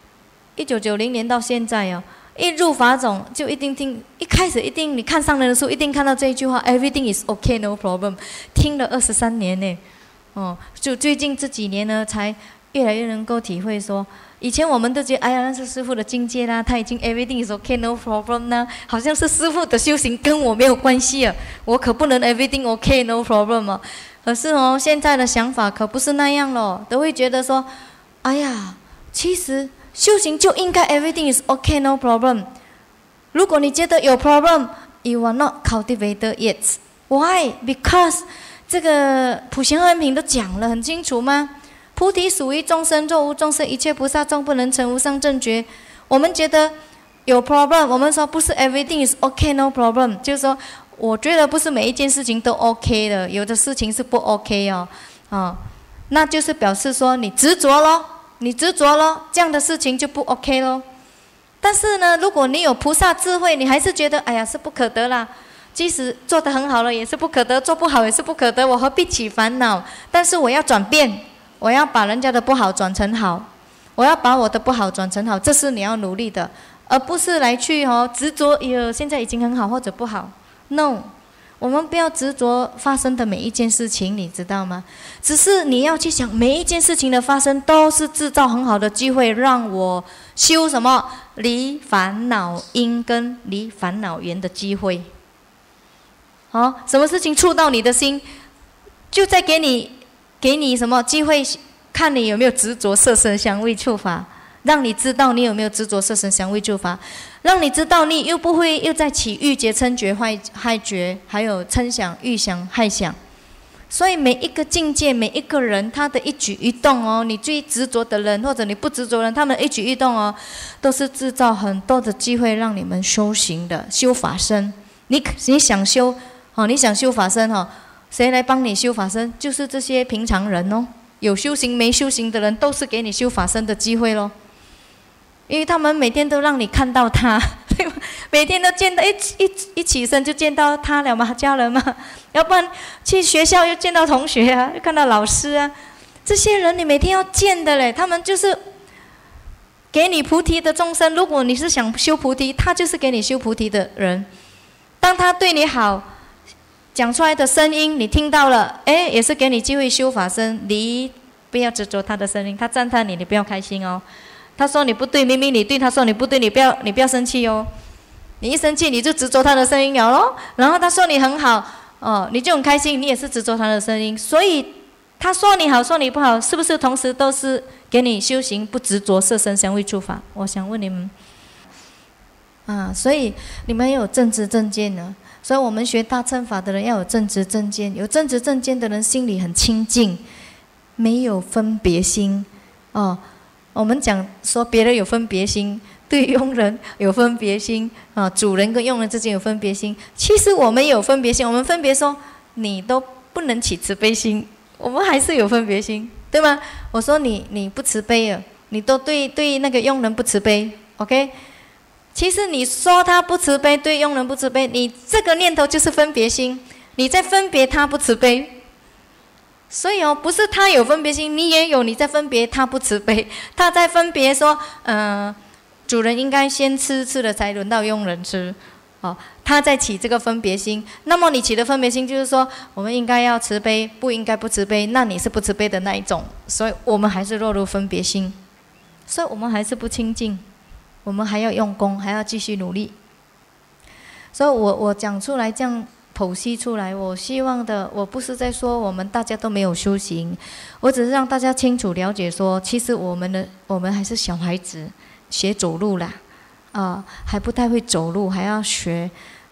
A: 1990年到现在哦。一入法种就一定听，一开始一定你看上人的书，一定看到这一句话 ，everything is okay, no problem， 听了23年呢，哦，就最近这几年呢，才越来越能够体会说，以前我们都觉得，哎呀，那是师父的境界啦，他已经 everything is okay, no problem 呢，好像是师父的修行跟我没有关系啊，我可不能 everything okay, no problem 啊。可是哦，现在的想法可不是那样咯，都会觉得说，哎呀，其实。修行就应该 everything is okay, no problem。如果你觉得有 problem, you are not cultivated yet. Why? Because 这个普贤恩品都讲了很清楚吗？菩提属于众生，若无众生，一切菩萨终不能成无上正觉。我们觉得有 problem， 我们说不是 everything is okay, no problem， 就是说，我觉得不是每一件事情都 OK 的，有的事情是不 OK 哦，那就是表示说你执着咯。你执着咯，这样的事情就不 OK 咯。但是呢，如果你有菩萨智慧，你还是觉得哎呀是不可得啦。即使做得很好了，也是不可得；做不好也是不可得。我何必起烦恼？但是我要转变，我要把人家的不好转成好，我要把我的不好转成好，这是你要努力的，而不是来去执着。现在已经很好或者不好 ，No。我们不要执着发生的每一件事情，你知道吗？只是你要去想，每一件事情的发生都是制造很好的机会，让我修什么离烦恼因跟离烦恼缘的机会。什么事情触到你的心，就在给你什么机会，看你有没有执着色身香味触法，让你知道你有没有执着色身香味触法。让你知道你又不会又在起欲觉、嗔觉、害觉，还有嗔想、欲想、害想。所以每一个境界，每一个人他的一举一动你最执着的人或者你不执着的人，他们的一举一动都是制造很多的机会让你们修行的，修法身。你想修你想修法身谁来帮你修法身？就是这些平常人有修行没修行的人，都是给你修法身的机会咯。因为他们每天都让你看到他，对吧？每天都见到一起身就见到他了嘛，家人嘛。要不然去学校又见到同学啊，又看到老师啊，这些人你每天要见的嘞。他们就是给你菩提的众生。如果你是想修菩提，他就是给你修菩提的人。当他对你好，讲出来的声音你听到了，也是给你机会修法身。你不要执着他的声音，他赞叹你，你不要开心哦。他说你不对，明明你对，他说你不对，你不要生气哦。你一生气，你就执着他的声音了咯。然后他说你很好你就很开心，你也是执着他的声音。所以他说你好，说你不好，是不是同时都是给你修行不执着色身香味触法？我想问你们所以你们要有正知正见呢。所以我们学大乘法的人要有正知正见，有正知正见的人心里很清净，没有分别心我们讲说别人有分别心，对佣人有分别心主人跟佣人之间有分别心。其实我们也有分别心，我们分别说你都不能起慈悲心，我们还是有分别心，对吗？我说你不慈悲了，你都对那个佣人不慈悲 ，OK？ 其实你说他不慈悲，对佣人不慈悲，你这个念头就是分别心，你在分别他不慈悲。所以不是他有分别心，你也有，你在分别他不慈悲，他在分别说，主人应该先吃了才轮到佣人吃，他在起这个分别心。那么你起的分别心就是说，我们应该要慈悲，不应该不慈悲，那你是不慈悲的那一种，所以我们还是落入分别心，所以我们还是不清净，我们还要用功，还要继续努力。所以我讲出来这样。剖析出来，我希望的，我不是在说我们大家都没有修行，我只是让大家清楚了解说，其实我们还是小孩子，学走路啦，还不太会走路，还要学，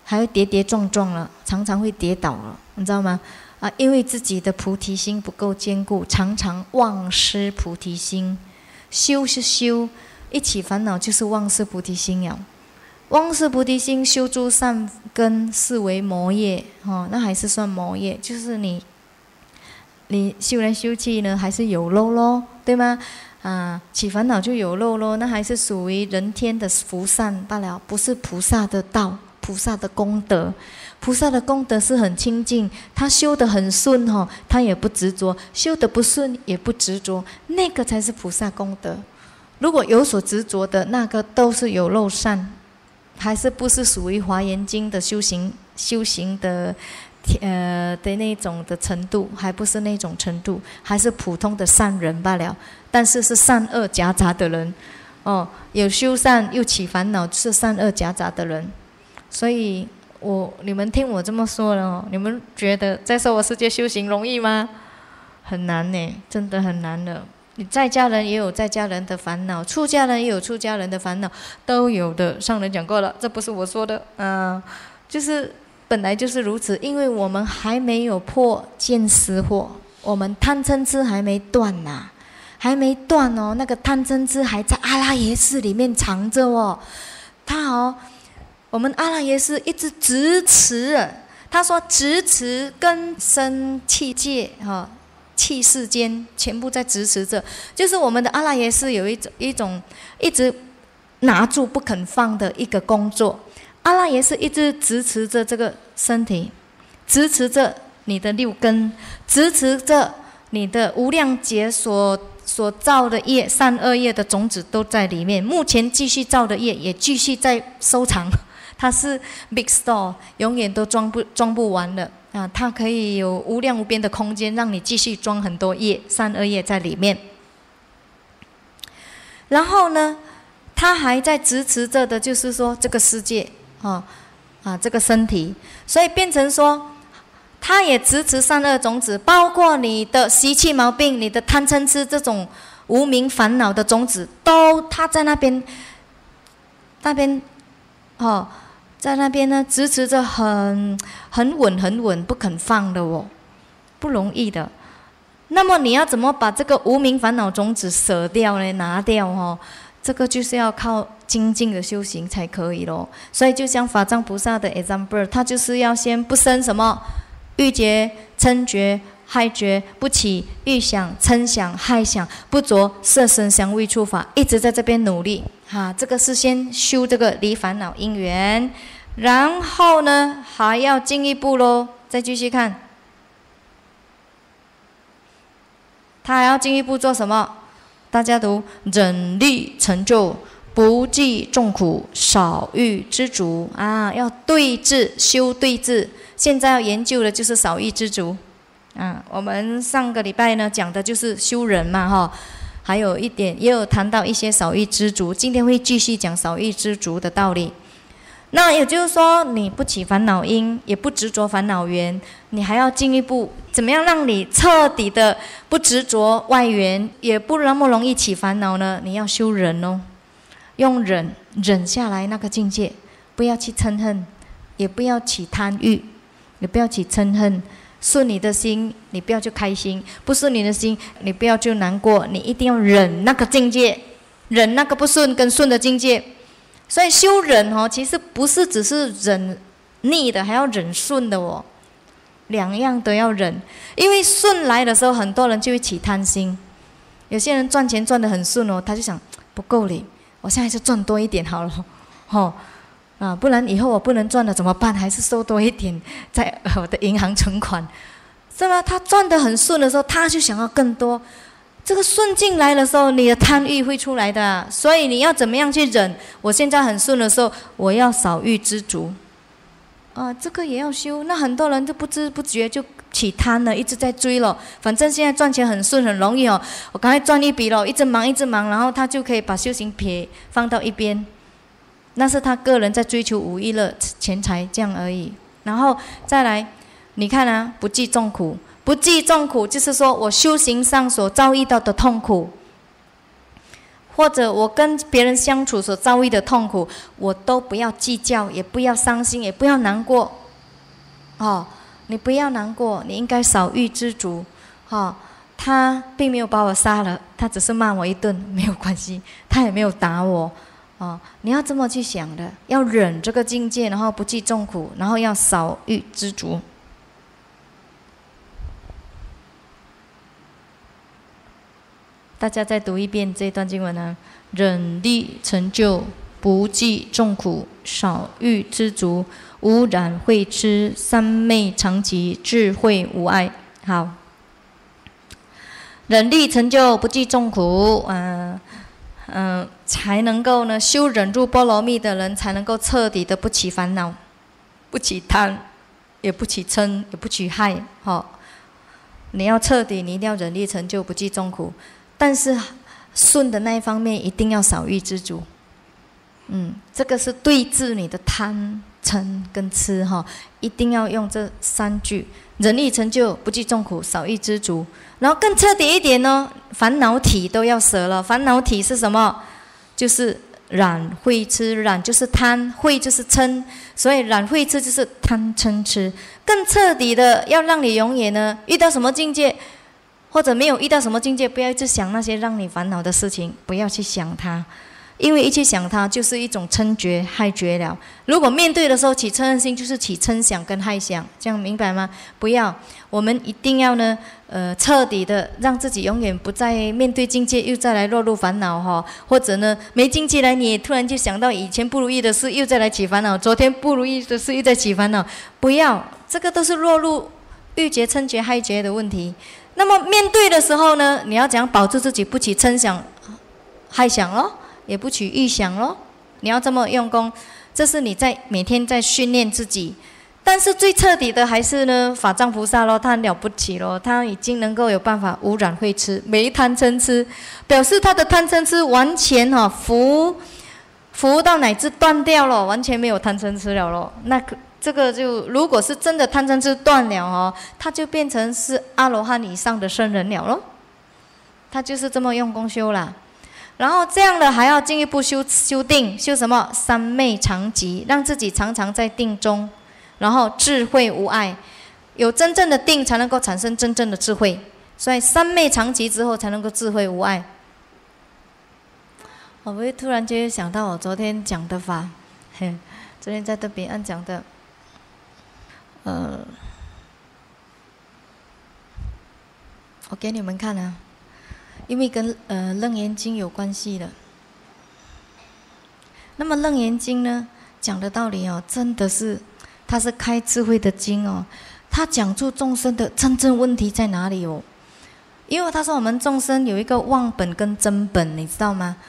A: 还会跌跌撞撞了，常常会跌倒了，你知道吗？因为自己的菩提心不够坚固，常常忘失菩提心。修是修，一起烦恼就是忘失菩提心了。忘失菩提心，修诸善根，是为魔业。那还是算魔业，就是你修来修去呢，还是有漏咯，对吗？起烦恼就有漏咯，那还是属于人天的福善罢了，不是菩萨的道，菩萨的功德。菩萨的功德是很清净，他修得很顺他也不执着；修得不顺也不执着，那个才是菩萨功德。如果有所执着的，那个都是有漏善，还是不是属于华严经的修行的那种的程度，还不是那种程度，还是普通的善人罢了。但是是善恶夹杂的人，有修善又起烦恼，是善恶夹杂的人。所以你们听我这么说了，你们觉得在娑婆世界修行容易吗？很难呢，真的很难的。你在家人也有在家人的烦恼，出家人也有出家人的烦恼，都有的。上人讲过了，这不是我说的，就是本来就是如此。因为我们还没有破见思惑，我们贪嗔痴还没断呐，还没断哦。那个贪嗔痴还在阿拉耶识里面藏着哦。我们阿拉耶识一直执持，他说执持根身器界气世间全部在执持着，就是我们的阿拉耶识有一种一直拿住不肯放的一个工作。阿拉耶识一直执持着这个身体，执持着你的六根，执持着你的无量劫所造的业，善恶业的种子都在里面。目前继续造的业也继续在收藏，它是 big store， 永远都装不完的它可以有无量无边的空间，让你继续装很多业，善恶业在里面。然后呢，它还在支持着的，就是说这个世界这个身体，所以变成说，它也支持善恶种子，包括你的习气毛病、你的贪嗔痴这种无明烦恼的种子，都它在那边在那边呢，支持着很稳，不肯放的不容易的。那么你要怎么把这个无明烦恼种子舍掉呢？拿掉这个就是要靠精进的修行才可以咯。所以就像法藏菩萨的 example， 他就是要先不生什么欲觉、嗔觉、害觉，不起欲想、嗔想、害想，不着色声香味触法，一直在这边努力这个是先修这个离烦恼因缘，然后呢还要进一步咯，再继续看，他还要进一步做什么？大家读忍力成就，不计众苦，少欲知足要对治，修对治。现在要研究的就是少欲知足我们上个礼拜呢讲的就是修忍嘛还有一点也有谈到一些少欲知足，今天会继续讲少欲知足的道理。那也就是说，你不起烦恼因，也不执着烦恼缘，你还要进一步，怎么样让你彻底的不执着外缘，也不那么容易起烦恼呢？你要修忍用忍下来那个境界，不要去嗔恨，也不要起贪欲，也不要起嗔恨。顺你的心，你不要就开心；不顺你的心，你不要就难过。你一定要忍那个境界，忍那个不顺跟顺的境界。所以修忍其实不是只是忍逆的，还要忍顺的两样都要忍。因为顺来的时候，很多人就会起贪心。有些人赚钱赚得很顺他就想不够哩，我现在就赚多一点好了不然以后我不能赚了怎么办？还是收多一点在我的银行存款，是吗？他赚得很顺的时候，他就想要更多。这个顺境来的时候，你的贪欲会出来的所以你要怎么样去忍？我现在很顺的时候，我要少欲知足这个也要修。那很多人就不知不觉就起贪了，一直在追了。反正现在赚钱很顺很容易我赶快赚一笔了，一直忙，然后他就可以把修行放到一边。那是他个人在追求五欲乐钱财这样而已。然后再来，你看不计众苦，不计众苦就是说我修行上所遭遇到的痛苦， 或者我跟别人相处所遭遇的痛苦，我都不要计较，也不要伤心，也不要难过。你不要难过，你应该少欲知足。他并没有把我杀了，他只是骂我一顿，没有关系，他也没有打我。你要这么去想的，要忍这个境界，然后不计众苦，然后要少欲知足。大家再读一遍这段经文啊：忍力成就，不计众苦，少欲知足，无染慧痴，三昧常寂，智慧无碍。好，忍力成就，不计众苦，才能够呢修忍入波罗蜜的人，才能够彻底的不起烦恼，不起贪，也不起嗔，也不起害。你要彻底，你一定要忍力成就，不计众苦。但是顺的那一方面一定要少欲知足。这个是对治你的贪嗔跟痴一定要用这3句：忍力成就，不计众苦，少欲知足。然后更彻底一点呢，烦恼体都要舍了。烦恼体是什么？就是染慧痴，染就是贪，慧就是嗔，所以染慧痴就是贪嗔痴。更彻底的，要让你永远呢，遇到什么境界，或者没有遇到什么境界，不要一直想那些让你烦恼的事情，不要去想它。因为一去想它，就是一种嗔觉害觉了。如果面对的时候起嗔恨心，就是起嗔想跟害想，这样明白吗？不要，我们一定要呢，彻底的让自己永远不再面对境界，又再来落入烦恼或者呢，没境界来，你也突然就想到以前不如意的事，又再来起烦恼；昨天不如意的事，又在起烦恼。不要，这个都是落入欲觉、嗔觉、害觉的问题。那么面对的时候呢，你要怎样保住自己不起嗔想、害想咯？也不取欲想咯，你要这么用功，这是你在每天在训练自己。但是最彻底的还是呢，法藏菩萨咯，他很了不起咯，他已经能够有办法无染慧痴，没贪嗔痴，表示他的贪嗔痴完全服到乃至断掉了，完全没有贪嗔痴了咯。那这个就如果是真的贪嗔痴断了他就变成是阿罗汉以上的圣人了咯，他就是这么用功修啦。然后这样的还要进一步修定，修什么？三昧常寂，让自己常常在定中，然后智慧无碍，有真正的定才能够产生真正的智慧，所以三昧常寂之后才能够智慧无碍。我会突然间想到我昨天讲的法，昨天在对彼岸讲的，我给你们看啊。因为跟楞严经有关系的。那么楞严经呢讲的道理真的是它是开智慧的经它讲出众生的真正问题在哪里因为他说我们众生有一个妄本跟真本，你知道吗？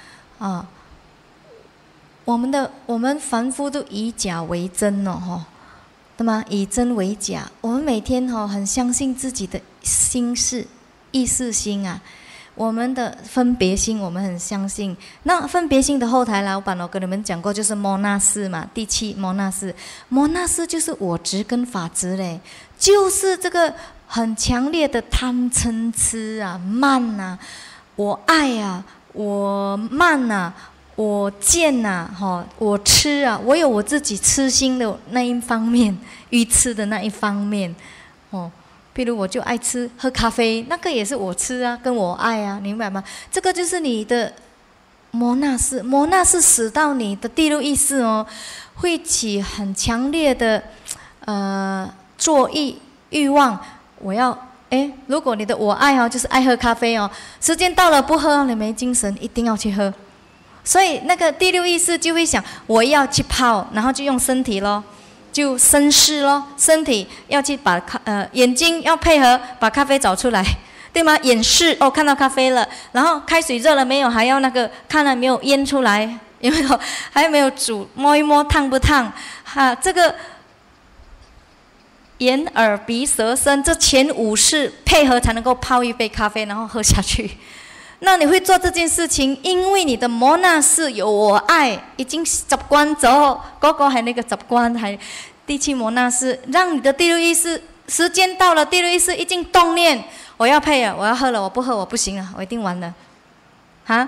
A: 我们凡夫都以假为真对吗？以真为假。我们每天很相信自己的心事、意识心啊。我们的分别心，我们很相信。那分别心的后台老板，我跟你们讲过，就是摩那识嘛，第7摩那识。摩那识就是我执跟法执嘞，就是这个很强烈的贪嗔痴啊、慢啊、我爱啊、我慢啊、我见啊、我痴啊，我有我自己痴心的那一方面，愚痴的那一方面，譬如我就爱喝咖啡，那个也是我吃啊，跟我爱啊，明白吗？这个就是你的摩那识，摩那识使到你的第六意识会起很强烈的作欲望。我要如果你的我爱就是爱喝咖啡时间到了不喝你没精神，一定要去喝。所以那个第六意识就会想我要去泡，然后就用身体咯。就身视咯，身体要去把眼睛要配合把咖啡找出来，对吗？眼视看到咖啡了，然后开水热了没有，还要那个看了没有淹出来，有没有？还有没有煮？摸一摸烫不烫？这个眼耳鼻舌身这前5识配合才能够泡一杯咖啡，然后喝下去。那你会做这件事情，因为你的摩那识有我愛，已經習慣咗，嗰個係你嘅習慣，係第7摩那識，讓你的第六意識，時間到了，第六意識已經動念，我要配了，我要喝了，我不喝我不行了，我一定完了，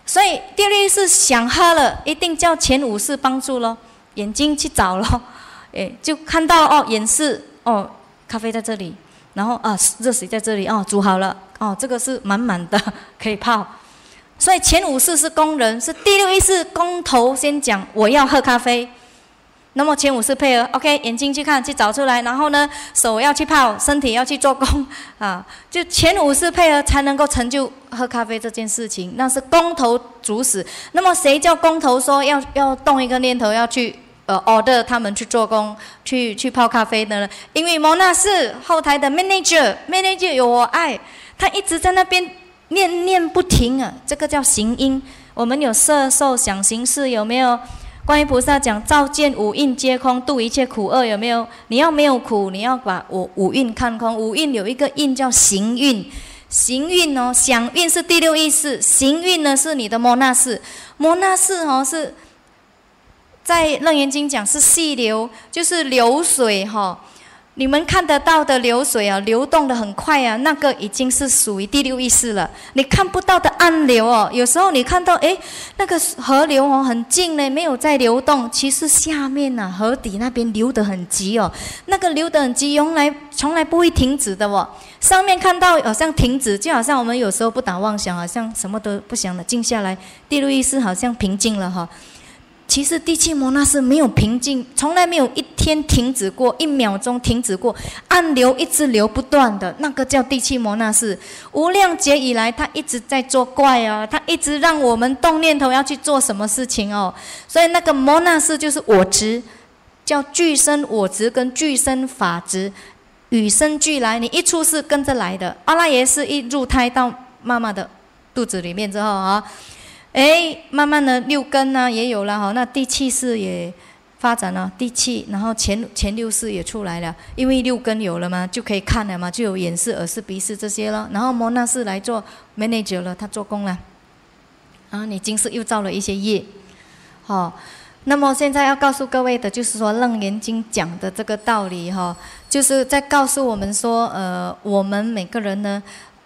A: 所以第六意识想喝了，一定叫前五识帮助咯，眼睛去找咯，就看到哦，眼视哦，咖啡在这里，然后热水在这里哦，煮好了哦，这个是满满的可以泡。所以前五识是工人，是第六意识工头先讲我要喝咖啡。那么前五识配合 ，OK， 眼睛去看，去找出来，然后呢，手要去泡，身体要去做工啊，就前五识配合才能够成就喝咖啡这件事情，那是工头主使。那么谁叫工头说要动一个念头要去order 他们去做工，去泡咖啡的呢？因为摩那是后台的 manager 有我爱，他一直在那边念不停啊，这个叫行因。我们有色受想行识，有没有？观音菩萨讲照见五蕴皆空，度一切苦厄，有没有？你要没有苦，你要把五蕴看空。五蕴有一个蕴叫行蕴，行蕴哦，想蕴是第六意识，行蕴呢是你的摩那识。摩那识哦是在楞严经讲是细流，就是流水哈。你们看得到的流水啊，流动的很快啊，那个已经是属于第六意识了。你看不到的暗流哦，有时候你看到那个河流哦很静呢，没有在流动，其实下面啊河底那边流得很急哦，那个流得很急，从来不会停止的哦。上面看到好像停止，就好像我们有时候不打妄想，好像什么都不想了，静下来，第六意识好像平静了哈。其实第七摩那是没有平静，从来没有一天停止过，1秒钟停止过，暗流一直流不断的，那个叫第七摩那是。无量劫以来，他一直在作怪啊，他一直让我们动念头要去做什么事情哦。所以那个摩那是就是我执，叫具身我执跟具身法执，与生俱来，你一出世跟着来的。阿赖耶识一入胎到妈妈的肚子里面之后啊。慢慢的6根啊也有了哈，那第七识也发展了，第七，然后前6识也出来了，因为6根有了嘛，就可以看了嘛，就有眼识、耳识、鼻识这些了，然后摩那识来做 manager 了，他做工了，你今世又造了一些业，那么现在要告诉各位的就是说，楞严经讲的这个道理哈，就是在告诉我们说，我们每个人呢，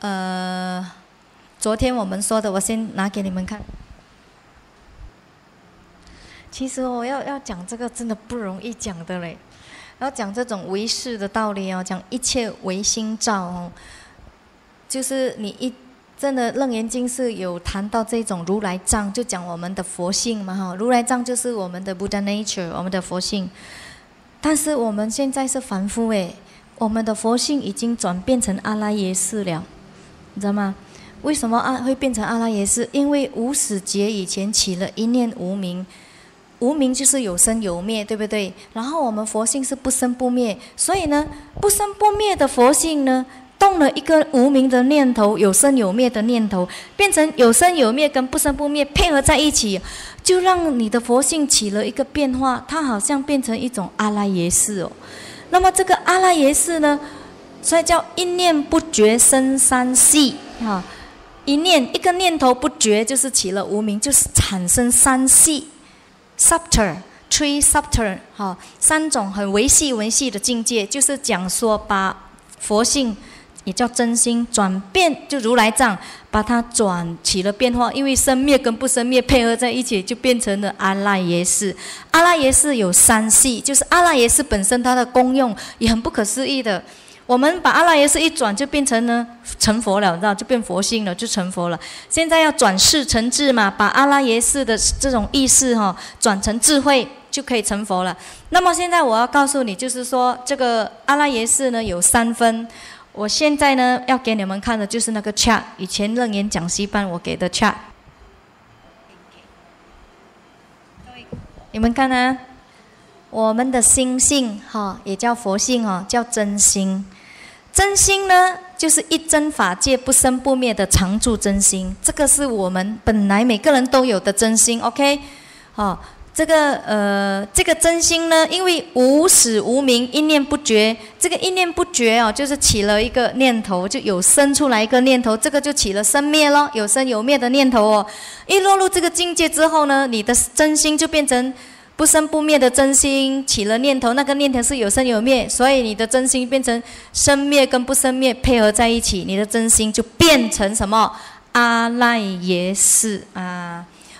A: 昨天我们说的，我先拿给你们看。其实我要讲这个真的不容易讲的嘞，要讲这种唯识的道理哦，讲一切唯心造哦，就是真的楞严经是有谈到这种如来藏，就讲我们的佛性嘛哈，如来藏就是我们的 Buddha nature， 我们的佛性。但是我们现在是凡夫我们的佛性已经转变成阿赖耶识了，你知道吗？为什么会变成阿赖耶识？因为无始劫以前起了一念无明，无明就是有生有灭，对不对？然后我们佛性是不生不灭，所以呢，不生不灭的佛性呢，动了一个无明的念头，有生有灭的念头，变成有生有灭跟不生不灭配合在一起，就让你的佛性起了一个变化，它好像变成一种阿赖耶识哦。那么这个阿赖耶识呢，所以叫一念不觉生三系一个念头不觉，就是起了无明，就是产生三系 ，three subtle 3种很微细的境界，就是讲说把佛性也叫真心转变，就如来藏，把它转起了变化，因为生灭跟不生灭配合在一起，就变成了阿赖耶识。阿赖耶识有3系，就是阿赖耶识本身它的功用也很不可思议的。我们把阿赖耶识一转，就变成呢成佛了，知道就变佛性了，就成佛了。现在要转世成智嘛，把阿赖耶识的这种意识转成智慧，就可以成佛了。那么现在我要告诉你，就是说这个阿赖耶识呢有3分。我现在呢要给你们看的就是那个 chart， 以前楞严讲习班我给的 chart， 你们看啊，我们的心性也叫佛性叫真心。真心呢，就是一真法界不生不灭的常住真心，这个是我们本来每个人都有的真心 ，OK？ 这个真心呢，因为无始无明，一念不觉，这个一念不觉就是起了一个念头，就有生出来一个念头，这个就起了生灭咯，有生有灭的念头一落入这个境界之后呢，你的真心就变成不生不灭的真心，起了念头，那个念头是有生有灭，所以你的真心变成生灭跟不生灭配合在一起，你的真心就变成什么？阿赖耶识啊。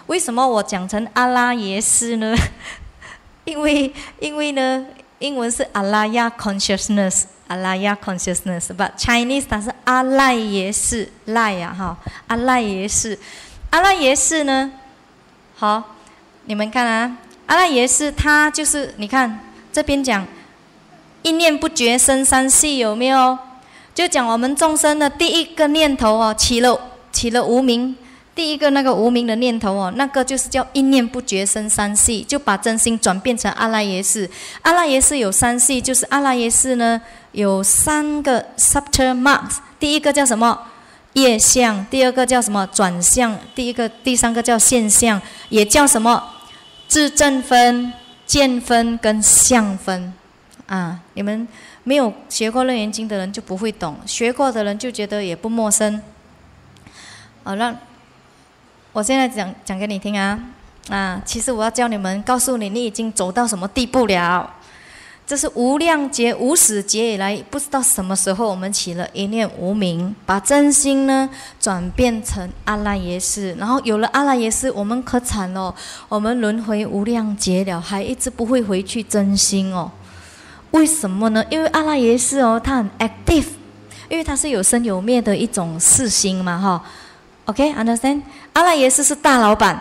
A: 为什么我讲成阿拉耶识呢？因为呢，英文是阿拉亚 consciousness， 阿拉亚 consciousness，but Chinese 它是阿赖耶识，赖呀哈，阿赖耶识，阿赖耶识呢，好，你们看啊，阿赖耶识它就是你看这边讲一念不觉生三系有没有？就讲我们众生的第一个念头哦，起了无明。第一个那个无明的念头哦，那个就是叫一念不觉生三系，就把真心转变成阿赖耶识。阿赖耶识有三系，就是阿赖耶识呢有3个 subtle marks。第一个叫什么？业相。第二个叫什么？转相。第三个叫现象，也叫什么？智正分、见分跟相分。啊，你们没有学过《楞严经》的人就不会懂，学过的人就觉得也不陌生。好，我现在讲给你听啊，其实我要教你们，告诉你你已经走到什么地步了。这是无量劫、无始劫以来，不知道什么时候我们起了一念无明，把真心呢转变成阿赖耶识，然后有了阿赖耶识，我们可惨了，我们轮回无量劫了，还一直不会回去真心哦。为什么呢？因为阿赖耶识哦，它很 active， 因为它是有生有灭的一种四心嘛，哈。OK， understand？ 阿赖耶识是大老板，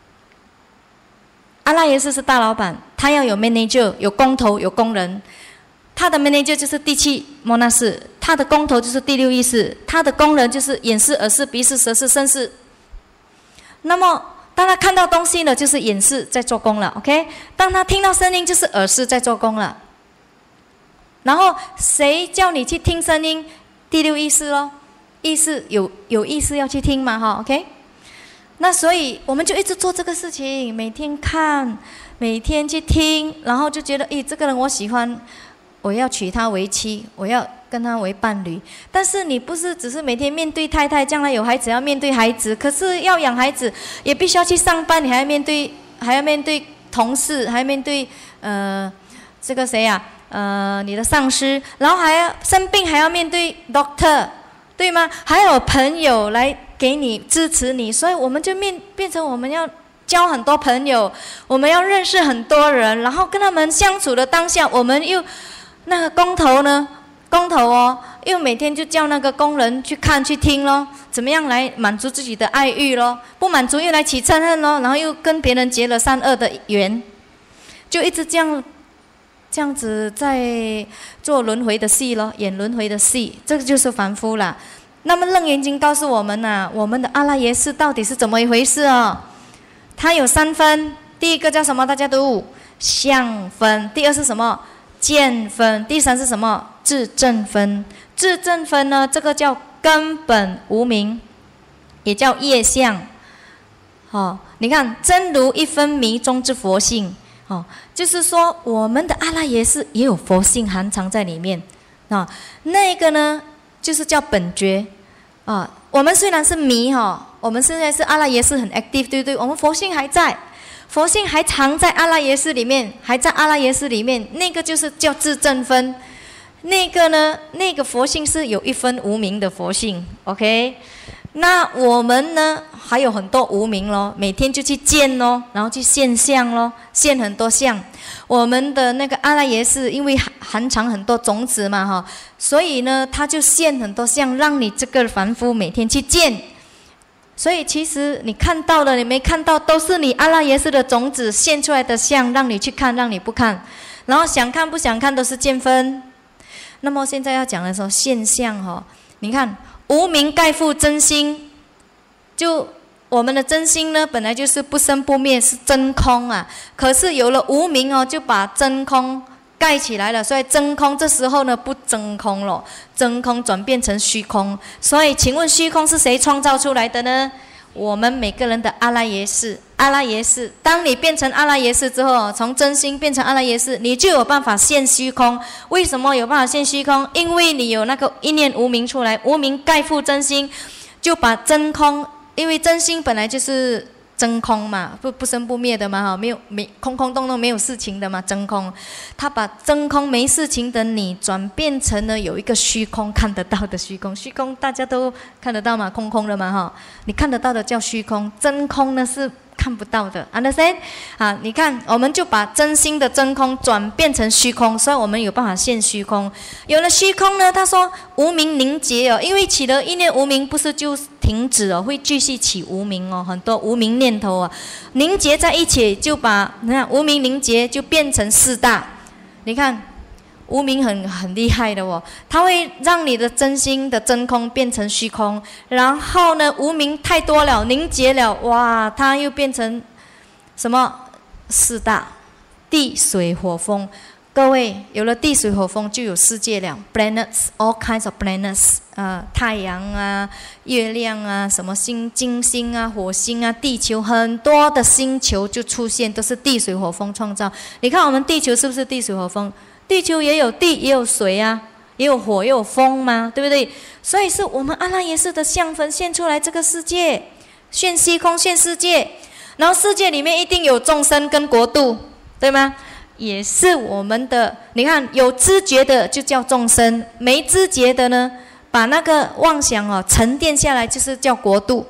A: 阿赖耶识是大老板，他要有 manager， 有工头，有工人。他的 manager 就是第七摩那识，他的工头就是第六意识，他的工人就是眼识、耳识、鼻识、舌识、身识。那么，当他看到东西了，就是眼识在做工了 ，OK？ 当他听到声音，就是耳识在做工了。然后谁叫你去听声音？第六意识咯。意识有意识要去听嘛哈 ，OK？ 那所以我们就一直做这个事情，每天看，每天去听，然后就觉得，这个人我喜欢，我要娶她为妻，我要跟他为伴侣。但是你不是只是每天面对太太，将来有孩子要面对孩子，可是要养孩子也必须要去上班，你还要面对同事，还要面对这个谁呀？你的上司，然后还要生病，还要面对 doctor。对吗？还有朋友来给你支持你，所以我们就变成我们要交很多朋友，我们要认识很多人，然后跟他们相处的当下，我们又那个工头哦，又每天就叫那个工人去看去听咯，怎么样来满足自己的爱欲咯？不满足又来起嗔恨咯，然后又跟别人结了善恶的缘，就一直这样子在做轮回的戏咯，演轮回的戏，这个就是凡夫啦。那么《楞严经》告诉我们啊，我们的阿赖耶识到底是怎么一回事哦？它有3分，第一个叫什么？大家读相分，第二是什么？见分，第三是什么？智正分。智正分呢，这个叫根本无明，也叫业相。你看真如一分迷中之佛性。就是说我们的阿赖耶识也有佛性含藏在里面那个呢就是叫本觉我们虽然是迷我们现在是阿赖耶识很 active， 对不对？我们佛性还在，佛性还藏在阿赖耶识里面，还在阿赖耶识里面，那个就是叫智正分。那个呢，那个佛性是有一分无明的佛性 ，OK？那我们呢还有很多无明咯，每天就去见咯，然后去现象咯，现很多相。我们的那个阿赖耶识因为含藏很多种子嘛所以呢它就现很多相，让你这个凡夫每天去见。所以其实你看到了你没看到，都是你阿赖耶识的种子现出来的相，让你去看，让你不看，然后想看不想看都是见分。那么现在要讲的时候，现象你看无明盖覆真心，就我们的真心呢，本来就是不生不灭，是真空啊。可是有了无明就把真空盖起来了，所以真空这时候呢不真空了，真空转变成虚空。所以请问虚空是谁创造出来的呢？我们每个人的阿赖耶识。阿赖耶识，当你变成阿赖耶识之后，从真心变成阿赖耶识，你就有办法现虚空。为什么有办法现虚空？因为你有那个一念无明出来，无明盖覆真心，就把真空，因为真心本来就是真空嘛，不生不灭的嘛没空空洞洞没有事情的嘛，真空。他把真空没事情的你转变成了有一个虚空，看得到的虚空。虚空大家都看得到嘛，空空的嘛你看得到的叫虚空，真空呢是看不到的 ，understand？ 啊，你看，我们就把真心的真空转变成虚空，所以我们有办法现虚空。有了虚空呢，他说无明凝结哦，因为起了一念无明，不是就停止哦，会继续起无明哦，很多无明念头啊，凝结在一起，就把你看无明凝结就变成四大。你看无明很厉害的哦，它会让你的真心的真空变成虚空，然后呢，无明太多了，凝结了，哇，它又变成什么四大？地水火风。各位有了地水火风，就有世界了 ，planets，all kinds of planets， 太阳啊、月亮啊、什么金星啊、火星啊、地球，很多的星球就出现，都是地水火风创造。你看我们地球是不是地水火风？地球也有地，也有水啊，也有火，也有风嘛，对不对？所以是我们阿赖耶识的相分现出来这个世界，现虚空，现世界。然后世界里面一定有众生跟国度，对吗？也是我们的。你看有知觉的就叫众生，没知觉的呢，把那个妄想哦沉淀下来，就是叫国度。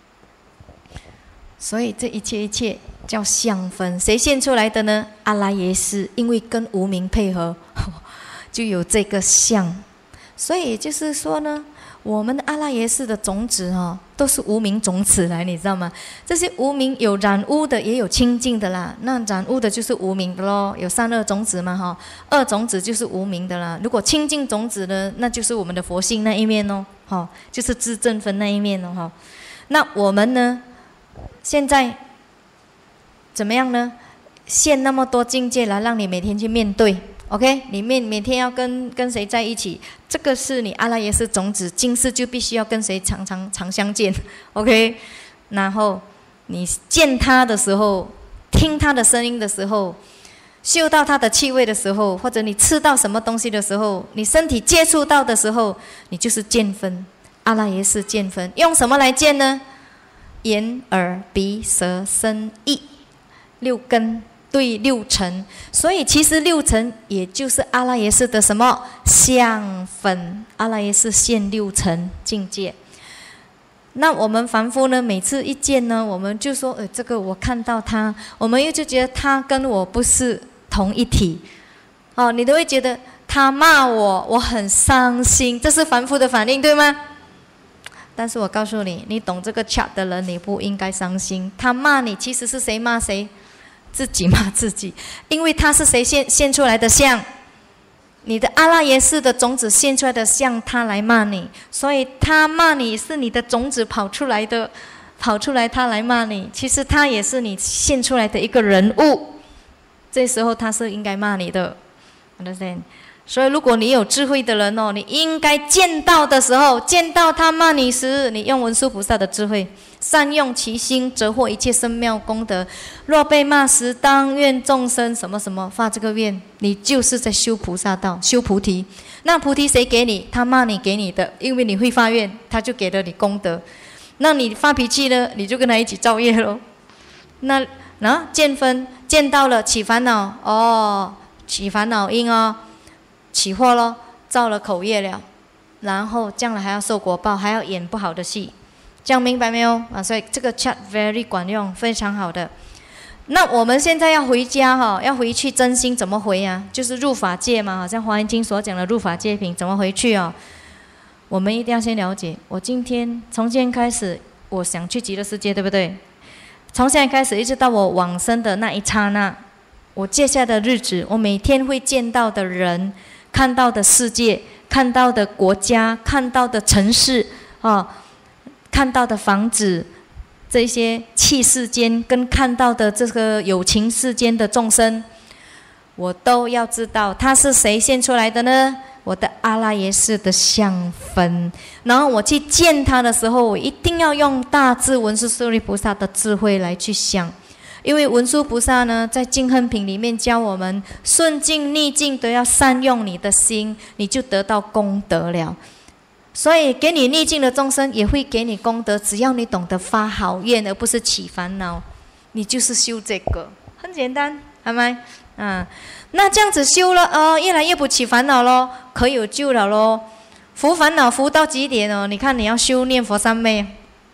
A: 所以这一切叫相分，谁现出来的呢？阿赖耶识，因为跟无明配合，就有这个相。所以就是说呢，我们的阿赖耶识的种子都是无明种子来，你知道吗？这些无明有染污的，也有清净的啦。那染污的就是无明的咯，有善恶种子嘛二种子就是无明的啦。如果清净种子呢，那就是我们的佛性那一面哦，就是自证分那一面哦。那我们呢？现在怎么样呢？现那么多境界来让你每天去面对 ，OK？ 你每天要跟谁在一起？这个是你阿赖耶识种子，今世就必须要跟谁常相见 ，OK？ 然后你见他的时候，听他的声音的时候，嗅到他的气味的时候，或者你吃到什么东西的时候，你身体接触到的时候，你就是见分，阿赖耶识见分。用什么来见呢？眼、耳、鼻、舌、身、意，六根对六尘，所以其实六尘也就是阿赖耶识的什么相分？阿赖耶识现六尘境界。那我们凡夫呢，每次一见呢，我们就说，这个我看到他，我们又就觉得他跟我不是同一体，你都会觉得他骂我，我很伤心，这是凡夫的反应，对吗？但是我告诉你，你懂这个 chat 的人，你不应该伤心。他骂你，其实是谁骂谁？自己骂自己，因为他是谁现出来的相？你的阿赖耶识的种子现出来的相，他来骂你，所以他骂你是你的种子跑出来的，跑出来他来骂你，其实他也是你现出来的一个人物，这时候他是应该骂你的 ，understand？所以，如果你有智慧的人你应该见到的时候，见到他骂你时，你用文殊菩萨的智慧，善用其心，则获一切深妙功德。若被骂时，当愿众生什么什么发这个愿，你就是在修菩萨道，修菩提。那菩提谁给你？他骂你给你的，因为你会发愿，他就给了你功德。那你发脾气呢，你就跟他一起造业咯。那见分见到了起烦恼起烦恼因起祸咯，造了口业了，然后将来还要受果报，还要演不好的戏，这样明白没有所以这个 chat very 管用，非常好的。那我们现在要回家要回去真心怎么回啊？就是入法界嘛，好像《华严经》所讲的入法界品怎么回去我们一定要先了解。我从今天开始，我想去极乐世界，对不对？从现在开始一直到我往生的那一刹那，我接下来的日子，我每天会见到的人，看到的世界，看到的国家，看到的城市看到的房子，这些器世间跟看到的这个有情世间的众生，我都要知道他是谁现出来的呢？我的阿赖耶识的相分。然后我去见他的时候，我一定要用大智文殊师利菩萨的智慧来去想。因为文殊菩萨呢，在净恨品里面教我们，顺境逆境都要善用你的心，你就得到功德了。所以给你逆境的众生也会给你功德，只要你懂得发好愿，而不是起烦恼，你就是修这个，很简单，好吗？那这样子修了越来越不起烦恼咯，可有救了咯。伏烦恼伏到极点你看你要修念佛三昧，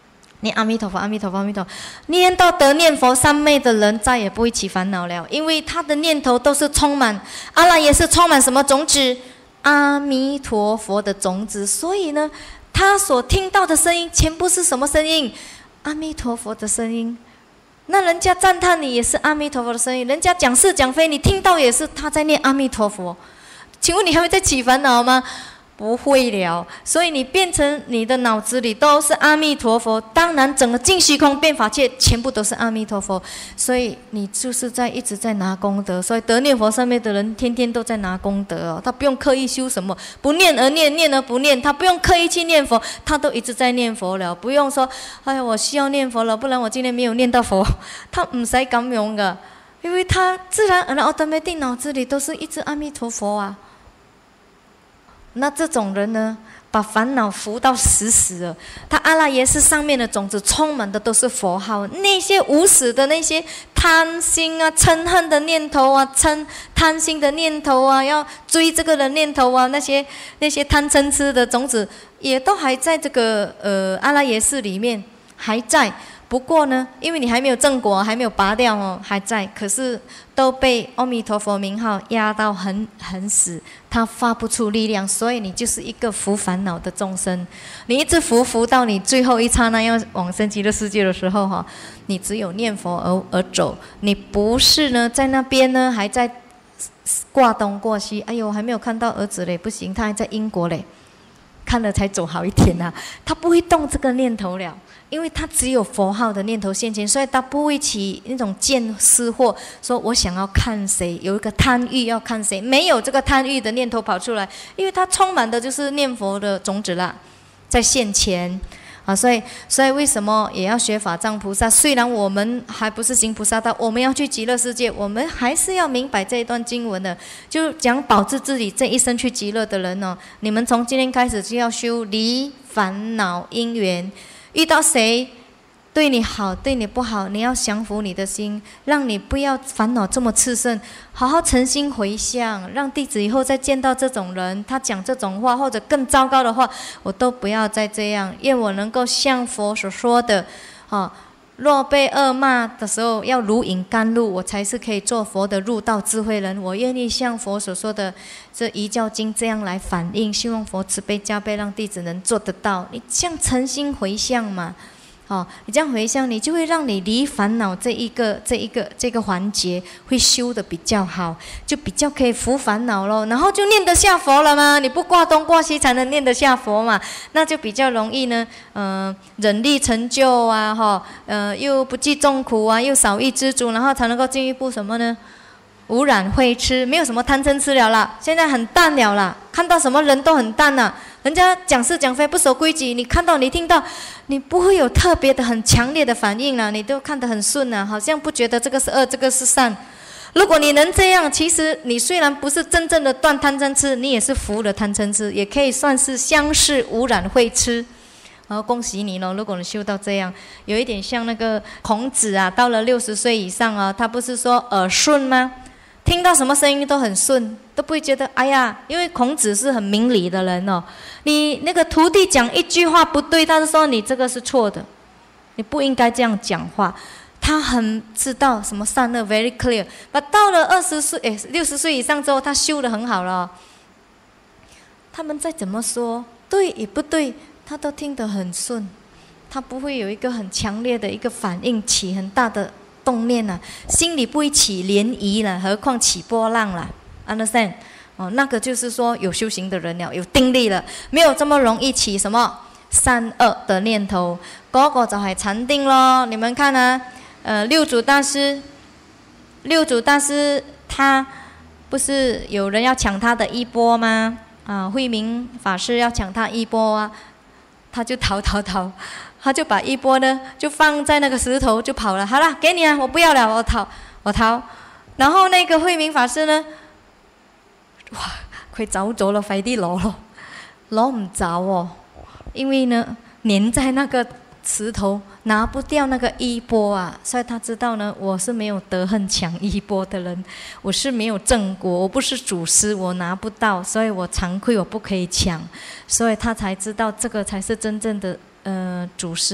A: 念阿弥陀佛，阿弥陀佛，阿弥陀佛，念到得念佛三昧的人再也不会起烦恼了，因为他的念头都是充满，阿赖耶识充满什么种子？阿弥陀佛的种子。所以呢，他所听到的声音全部是什么声音？阿弥陀佛的声音。那人家赞叹你也是阿弥陀佛的声音，人家讲是讲非，你听到也是他在念阿弥陀佛。请问你还会再起烦恼吗？不会了。所以你变成你的脑子里都是阿弥陀佛，当然整个净虚空变法界全部都是阿弥陀佛，所以你就是一直在拿功德。所以得念佛上面的人天天都在拿功德哦，他不用刻意修什么，不念而念，念而不念，他不用刻意去念佛，他都一直在念佛了，不用说哎呀我需要念佛了，不然我今天没有念到佛，他不使咁样的，因为他自然而然automatic脑子里都是一直阿弥陀佛啊。那这种人呢，把烦恼扶到死死了。他阿赖耶识上面的种子充满的都是佛号，那些无始的那些贪心啊、嗔恨的念头啊、贪心的念头啊，要追这个的念头啊，那些贪嗔痴的种子，也都还在这个阿赖耶识里面还在。不过呢，因为你还没有正果，还没有拔掉哦，还在，可是都被阿弥陀佛名号压到很死，他发不出力量，所以你就是一个扶烦恼的众生。你一直扶到你最后一刹那要往生极乐世界的时候哈，你只有念佛而走，你不是呢在那边呢还在挂东挂西，哎呦还没有看到儿子嘞，不行，他还在英国嘞，看了才走好一点啊，他不会动这个念头了。因为他只有佛号的念头现前，所以他不会起那种见思惑，说我想要看谁，有一个贪欲要看谁，没有这个贪欲的念头跑出来，因为他充满的就是念佛的种子啦，在现前啊，所以为什么也要学法藏菩萨？虽然我们还不是行菩萨道，我们要去极乐世界，我们还是要明白这一段经文的，就讲保持自己这一生去极乐的人哦，你们从今天开始就要修离烦恼因缘。遇到谁对你好对你不好，你要降服你的心，让你不要烦恼这么炽盛，好好诚心回向，让弟子以后再见到这种人，他讲这种话或者更糟糕的话，我都不要再这样，愿我能够像佛所说的若被恶骂的时候要如饮甘露，我才是可以做佛的入道智慧人。我愿意像佛所说的这遗教经这样来反映，希望佛慈悲加倍，让弟子能做得到。你这样诚心回向嘛，你这样回向，你就会让你离烦恼这个环节会修得比较好，就比较可以伏烦恼咯，然后就念得下佛了嘛。你不挂东挂西才能念得下佛嘛，那就比较容易呢。忍力成就啊，又不计众苦啊，又少欲知足，然后才能够进一步什么呢？无染慧痴，没有什么贪嗔痴了啦，现在很淡了啦，看到什么人都很淡啦。人家讲是讲非不守规矩，你看到你听到，你不会有特别的很强烈的反应啦，你都看得很顺啦，好像不觉得这个是恶，这个是善。如果你能这样，其实你虽然不是真正的断贪嗔痴，你也是服了贪嗔痴，也可以算是相视无染慧痴。然后恭喜你咯，如果你修到这样，有一点像那个孔子啊，到了60岁以上啊，他不是说耳顺吗？听到什么声音都很顺，都不会觉得哎呀，因为孔子是很明理的人哦。你那个徒弟讲一句话不对，他就说你这个是错的，你不应该这样讲话。他很知道什么善恶 ，very clear。到了60岁以上之后，他修得很好了。他们再怎么说对也不对，他都听得很顺，他不会有一个很强烈的一个反应，起很大的动念啊，心里不会起涟漪了，何况起波浪了 ，understand？ 那个就是说有修行的人了，有定力了，没有这么容易起什么善恶的念头，嗰個就係禪定咯。你們看啊，六祖大師他不是有人要搶他的衣钵嗎？慧明法師要搶他衣钵啊，他就逃。他就把衣钵呢，就放在那個石頭就跑了。好了，給你啊，我不要了，我逃。然後那個慧明法師呢，哇，佢走咗咯，快啲攞咯，攞唔着哦，因為呢粘在那個石頭，拿不掉那個衣钵啊，所以他知道呢，我是沒有德行搶衣缽的人，我是沒有正果，我不是祖師，我拿不到，所以我慚愧，我不可以搶，所以他才知道這個才是真正的祖師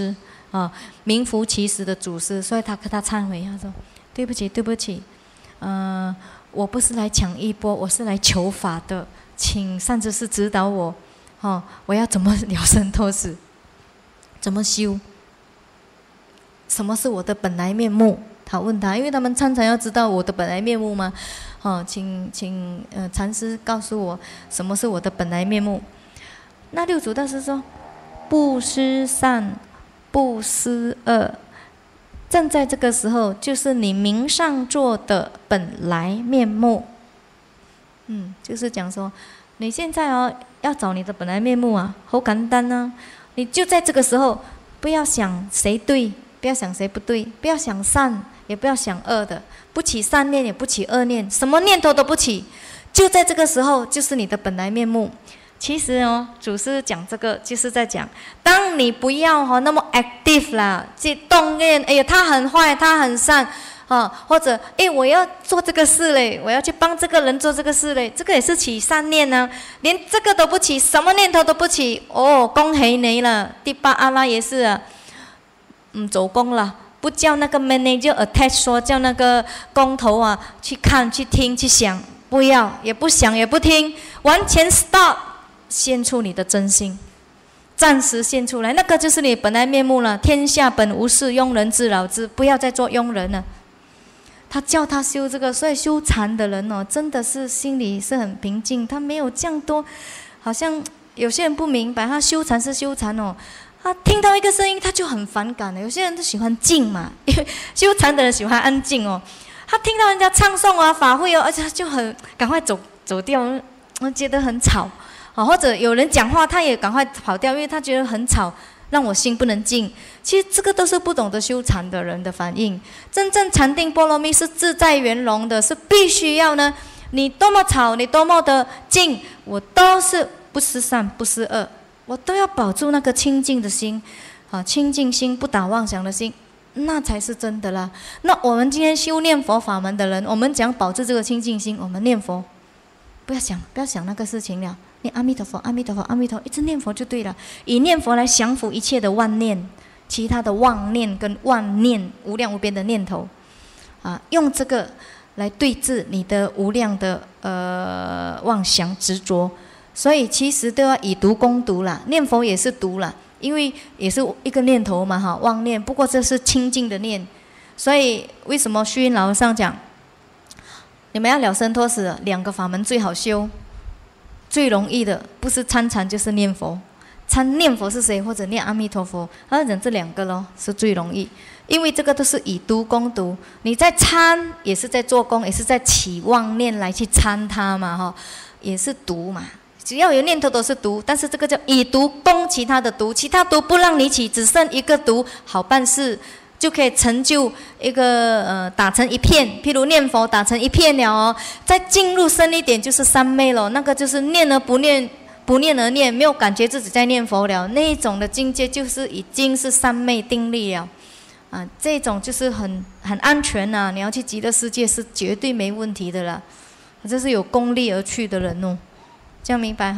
A: 名副其实的祖师，所以他跟他忏悔，他说：“对不起，对不起，我不是来抢衣钵，我是来求法的，请善知识指导我，我要怎么了生脱死，怎么修？什么是我的本来面目？”他问他，因为他们参禅要知道我的本来面目吗？请禅师告诉我什么是我的本来面目。那六祖大师说：“不思善，不思恶。”正在这个时候，就是你明上座的本来面目。就是讲说，你现在要找你的本来面目啊，好简单啊！你就在这个时候，不要想谁对，不要想谁不对，不要想善，也不要想恶的，不起善念，也不起恶念，什么念头都不起。就在这个时候，就是你的本来面目。其实祖师讲这个就是在讲，当你不要那么 active 啦，去动念，哎呀，他很坏，他很善，或者我要做这个事嘞，我要去帮这个人做这个事嘞，这个也是起善念呢，连这个都不起，什么念头都不起，恭喜你了，第八阿拉也是啊，走功了，不叫那个 manager attach 说叫那个工头去看、去听、去想，不要，也不想也不听，完全 stop。现出你的真心，暂时现出来，那个就是你本来面目了。天下本无事，庸人自扰之。不要再做庸人了。他叫他修这个，所以修禅的人真的是心里是很平静，他没有这样多。好像有些人不明白，他修禅是修禅他听到一个声音他就很反感了。有些人都喜欢静嘛，因为修禅的人喜欢安静他听到人家唱诵法会而且他就很赶快走掉，我觉得很吵。或者有人讲话，他也赶快跑掉，因为他觉得很吵，让我心不能静。其实这个都是不懂得修禅的人的反应。真正禅定波罗蜜是自在圆融的，是必须要呢，你多么吵，你多么的静，我都是不思善，不思恶，我都要保住那个清净的心，清净心，不打妄想的心，那才是真的啦。那我们今天修念佛法门的人，我们讲保持这个清净心，我们念佛，不要想那个事情了。念阿弥陀佛，阿弥陀佛，阿弥陀佛，一直念佛就对了。以念佛来降服一切的妄念，其他的妄念跟妄念无量无边的念头，用这个来对治你的无量的妄想执着。所以其实都要以毒攻毒啦，念佛也是毒啦，因为也是一个念头嘛，妄念。不过这是清净的念，所以为什么虚云老和尚讲，你们要了生脱死，两个法门最好修。最容易的不是参禅就是念佛，念佛是谁？或者念阿弥陀佛，讲这两个咯是最容易，因为这个都是以毒攻毒。你在参也是在做功，也是在起妄念来去参它嘛，也是毒嘛。只要有念头都是毒，但是这个叫以毒攻其他的毒，其他毒不让你起，只剩一个毒好办事。就可以成就一个打成一片，譬如念佛打成一片了再进入深一点就是三昧了，那个就是念而不念，不念而念，没有感觉自己在念佛了，那一种的境界就是已经是三昧定力了这种就是很安全你要去极乐世界是绝对没问题的啦，这是有功力而去的人这样明白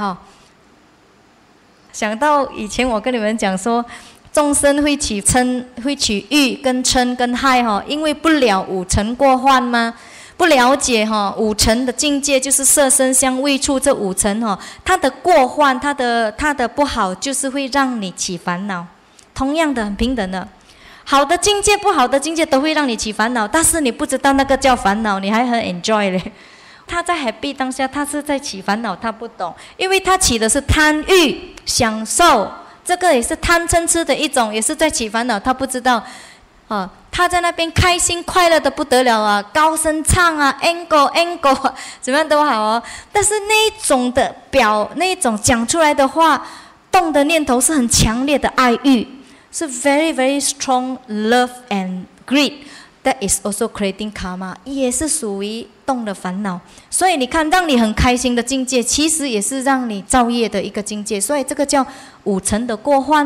A: 想到以前我跟你们讲说，众生会起嗔，会起欲跟嗔跟害因为不了五尘过患吗？不了解五尘的境界，就是色声香味触这五尘它的过患，它的不好，就是会让你起烦恼。同样的，很平等的，好的境界、不好的境界都会让你起烦恼，但是你不知道那个叫烦恼，你还很 enjoy 嘞。他在 happy 当下，他是在起烦恼，他不懂，因为他起的是贪欲享受。这个也是贪嗔痴的一种，也是在起烦恼，他不知道他在那边开心快乐的不得了高声唱angle 怎么样都好但是那一种的那一种讲出来的话，动的念头是很强烈的爱欲，是 very very strong love and greed。That is also creating karma， 也是属于动的烦恼。所以你看，让你很开心的境界，其实也是让你造业的一个境界。所以这个叫五尘的过患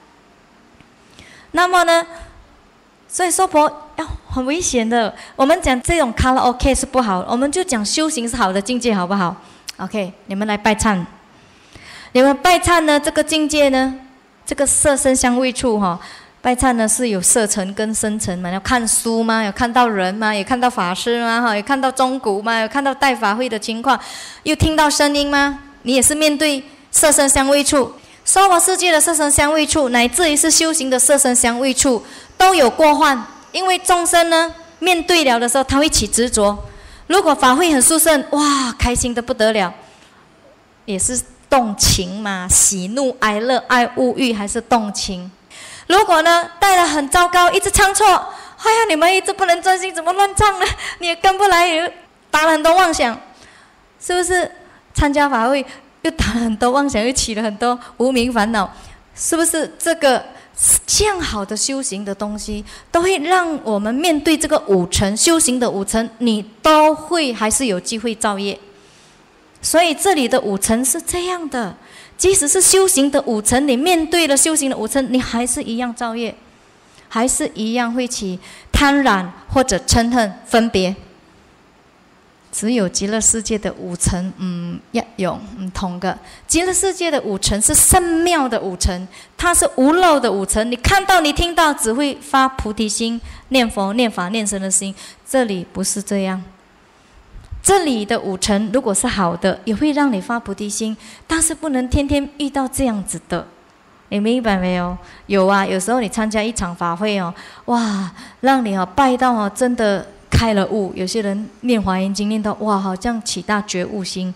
A: 那么呢，所以娑婆很危险的。我们讲这种卡拉 OK 是不好，我们就讲修行是好的境界，好不好 ？OK， 你们来拜忏。你们拜忏呢，这个境界呢，这个色声香味触拜忏呢是有色尘跟声尘嘛，要看书吗？有看到人吗？有看到法师吗？哈，有看到钟鼓吗？有看到带法会的情况？又听到声音吗？你也是面对色声香味触，娑婆世界的色声香味触，乃至于是修行的色声香味触，都有过患。因为众生呢，面对了的时候，他会起执着。如果法会很殊胜，哇，开心的不得了，也是动情嘛，喜怒哀乐、爱恶欲还是动情。如果呢带得很糟糕，一直唱错，哎呀，你们一直不能专心，怎么乱唱呢？你也跟不来，也打了很多妄想，是不是？参加法会又打了很多妄想，又起了很多无明烦恼，是不是？这样好的修行的东西，都会让我们面对这个五尘修行的五尘，你都会还是有机会造业。所以这里的五尘是这样的。即使是修行的五尘，你面对了修行的五尘，你还是一样造业，还是一样会起贪婪或者嗔恨分别。只有极乐世界的五尘，有唔同嘅。极乐世界的五尘是甚妙的五尘，它是无漏的五尘。你看到、你听到，只会发菩提心、念佛、念法、念僧的心。这里不是这样。这里的五尘如果是好的，也会让你发菩提心，但是不能天天遇到这样子的，你明白没有？有啊，有时候你参加一场法会哦，哇，让你拜到真的开了悟。有些人念华严经念到哇，好像起大觉悟心。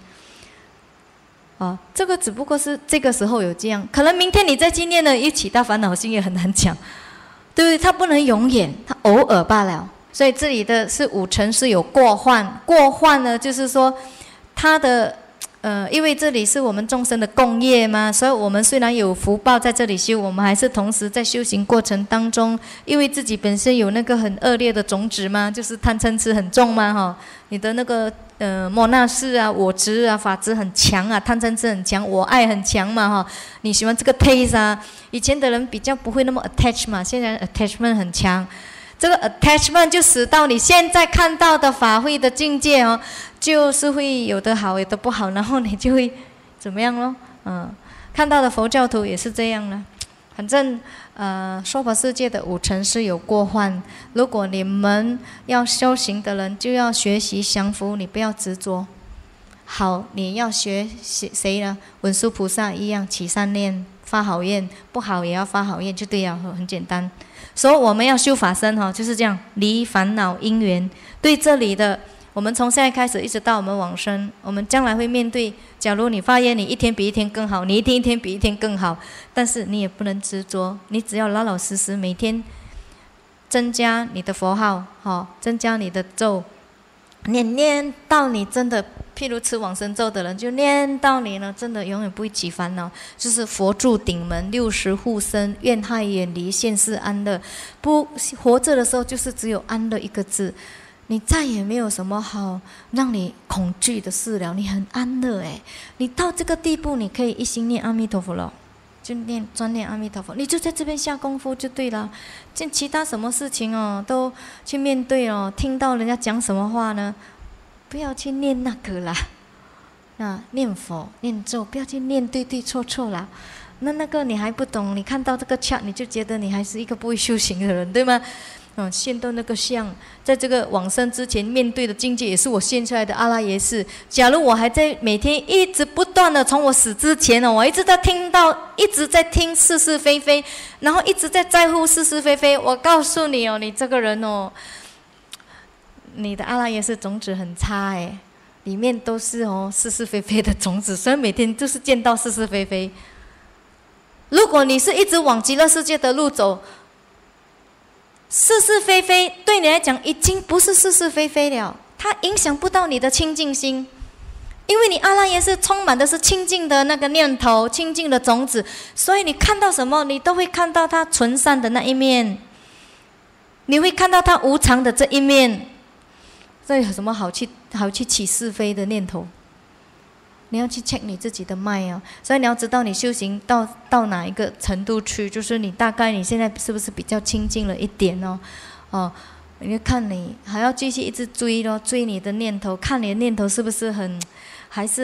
A: 这个只不过是这个时候有这样，可能明天你再去念呢，一起大烦恼心也很难讲，对不对？它不能永远，它偶尔罢了。所以这里的是五尘是有过患，过患呢，就是说它的因为这里是我们众生的共业嘛，所以我们虽然有福报在这里修，我们还是同时在修行过程当中，因为自己本身有那个很恶劣的种子嘛，就是贪嗔痴很重嘛，哈，你的那个莫那识啊、我执啊、法执很强啊，贪嗔痴很强，我爱很强嘛，哈，你喜欢这个 taste 啊，以前的人比较不会那么 attach 嘛，现在 attachment 很强。这个 attachment 就使到你现在看到的法会的境界哦，就是会有的好有的不好，然后你就会怎么样咯？看到的佛教徒也是这样了。反正娑婆世界的五尘是有过患，如果你们要修行的人，就要学习降伏，你不要执着。好，你要学谁呢？文殊菩萨一样，起善念，发好愿，不好也要发好愿，就对了，很简单。所以我们要修法身就是这样，离烦恼因缘。对这里的，我们从现在开始一直到我们往生，我们将来会面对，假如你发愿你一天比一天更好，你一天一天比一天更好，但是你也不能执着，你只要老老实实每天增加你的佛号，增加你的咒，念到你真的，譬如吃往生咒的人，就念到你呢，真的永远不会起烦恼，就是佛住顶门，60护身，怨害远离，现世安乐。不活着的时候，就是只有安乐一个字，你再也没有什么好让你恐惧的事了，你很安乐哎。你到这个地步，你可以一心念阿弥陀佛了，就专念阿弥陀佛，你就在这边下功夫就对了。其他什么事情都去面对听到人家讲什么话呢？不要去念那个啦，念佛念咒，不要去念对对错错啦。那个你还不懂，你看到这个chat你就觉得你还是一个不会修行的人，对吗？现到那个相，在这个往生之前面对的境界，也是我现出来的阿拉耶识。假如我还在每天一直不断的从我死之前我一直在听是是非非，然后一直在乎是是非非，我告诉你你这个人你的阿拉耶识种子很差里面都是是是非非的种子，所以每天就是见到是是非非。如果你是一直往极乐世界的路走，是是非非对你来讲已经不是是是非非了，它影响不到你的清净心，因为你阿拉耶识充满的是清净的那个念头，清净的种子，所以你看到什么，你都会看到它纯善的那一面，你会看到它无常的这一面。这有什么好去起是非的念头？你要去 check 你自己的脉所以你要知道你修行到哪一个程度去，就是你大概你现在是不是比较清净了一点你看你还要继续一直追你的念头，看你的念头是不是还是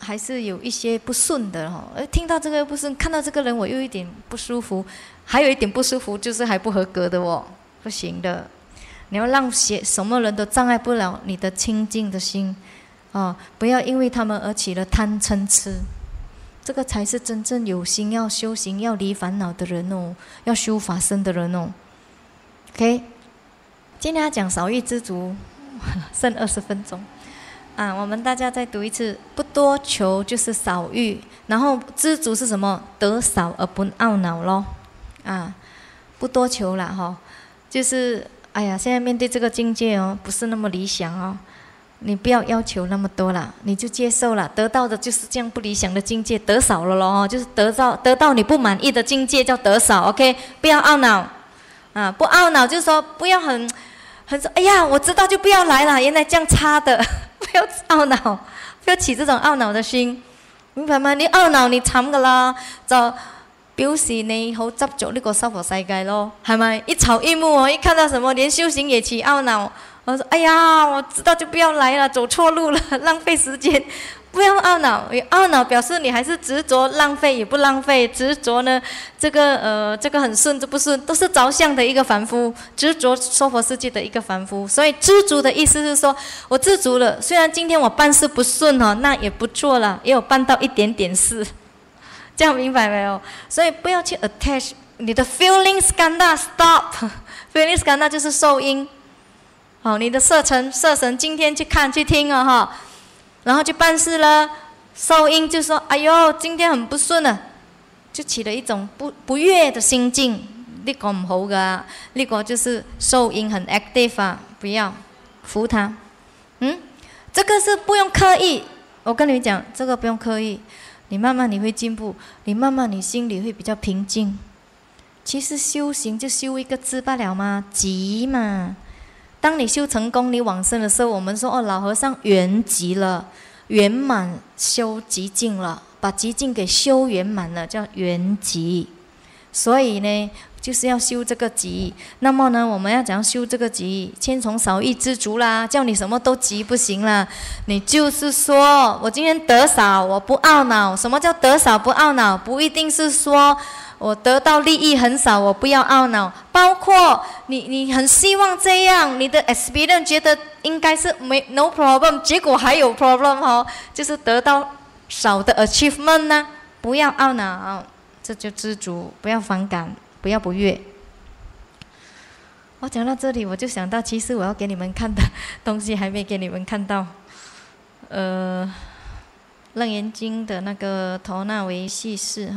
A: 还是有一些不顺的哈。听到这个不顺，看到这个人我又一点不舒服，还有一点不舒服就是还不合格的哦，不行的。你要让什么人都障碍不了你的清净的心，不要因为他们而起了贪嗔痴，这个才是真正有心要修行、要离烦恼的人哦，要修法身的人哦。OK， 今天要讲少欲知足，剩20分钟我们大家再读一次：不多求就是少欲，然后知足是什么？得少而不懊恼咯。不多求啦哈，就是哎呀，现在面对这个境界哦，不是那么理想哦。你不要要求那么多啦，你就接受了，得到的就是这样不理想的境界，得少了咯，就是得到你不满意的境界叫得少 ，OK？ 不要懊恼不懊恼就是说不要很说，哎呀，我知道就不要来了，原来这样差的，不要懊恼，不要起这种懊恼的心，明白嗎？你懊惱你慘噶啦，就表示你好執着呢個娑婆世界咯，係咪？一草一木一看到什麼，連修行也起懊惱。我說：哎呀，我知道就不要來了，走錯路了，浪費時間。不要懊惱，懊惱表示你還是執着，浪費也不浪費。執着呢，這個很順，這不順，都是着相的一個凡夫，執着娑婆世界的一個凡夫。所以知足的意思是說，我知足了，雖然今天我辦事不順那也不錯了，也有辦到一點點事。這樣明白沒有？所以不要去 attach 你的 feeling skandha stop， feeling skandha 就是受因。你的色神今天去看去聽然後去辦事了，受因就說：哎呦，今天很不順啊，就起了一種不悅的心境。呢個唔好噶，呢個就是受因很 active 不要服他。這個是不用刻意，我跟你們講，這個不用刻意，你慢慢你會進步，你慢慢你心裏會比較平靜。其實修行就修一個字罷了嘛，極嘛。當你修成功，你往生的時候，我們說老和尚圓寂了，圓滿修極盡了，把極盡給修圓滿了，叫圓寂。所以呢，就是要修這個極。那麼呢，我們要怎樣修這個極？先從少欲知足啦，叫你什麼都急不行啦。你就是說我今天得少，我不懊惱。什麼叫得少不懊惱？不一定是說我得到利益很少，我不要懊惱。包括你很希望這樣，你的 experience 覺得應該是no problem， 結果還有 problem 就是得到少的 achievement 呢，不要懊惱，這就知足，不要反感，不要不悅。我講到這裡，我就想到，其實我要給你們看的東西還沒給你們看到。楞嚴經的那個陀那維繫事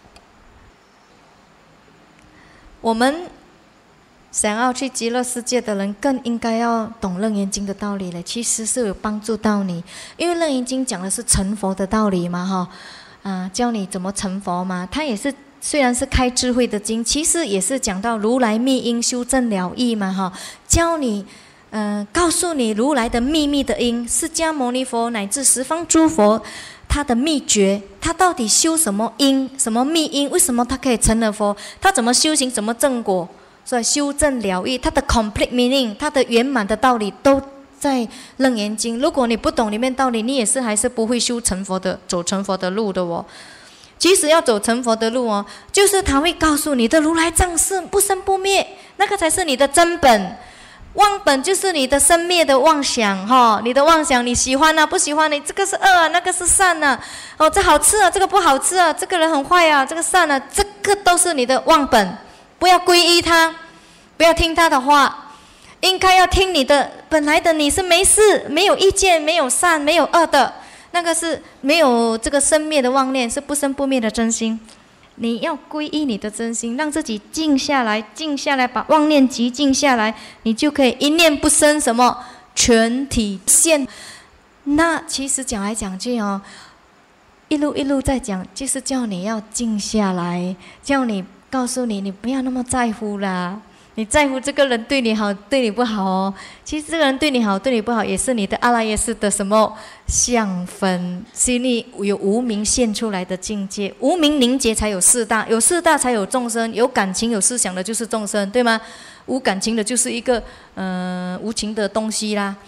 A: 我們想要去極樂世界的人，更應該要懂楞嚴經的道理了。其實是有幫助到你，因為楞嚴經講的是成佛的道理嘛，教你怎麼成佛嘛。它也是雖然是開智慧的經，其實也是講到如來密因修證了義嘛，教你，告訴你如來的秘密的因，釋迦牟尼佛乃至十方諸佛。他的秘訣，他到底修什麼因，什麼密因？為什麼他可以成了佛？他怎麼修行，怎麼正果？所以修證了義，他的 complete meaning， 他的圓滿的道理都在楞嚴經。如果你不懂裡面道理，你也是還是不會修成佛的，走成佛的路的哦。其實要走成佛的路哦，就是他會告訴你的如來藏是不生不滅，那個才是你的真本。妄本就是你的生滅的妄想你的妄想，你喜歡啊，不喜歡你這個是惡啊，那個是善啊，這好吃啊，這個不好吃啊，這個人很壞啊，這個善啊，這個都是你的妄本，不要皈依他，不要聽他的話，應該要聽你的本來的你是沒事，沒有意見，沒有善，沒有惡的，那個是沒有這個生滅的妄念，是不生不滅的真心。你要皈依你的真心，讓自己靜下來，靜下來，把妄念極靜下來，你就可以一念不生什麼全體現。那其實講來講去一路一路在講，就是叫你要靜下來，叫你告訴你，你不要那麼在乎啦。你在乎這個人對你好，對你不好其實這個人對你好，對你不好，也是你的阿賴耶識的什麼相分，心裡有無明現出來的境界。無明凝結才有四大，有四大才有眾生，有感情有思想的就是眾生，對嗎？無感情的就是一個無情的東西啦。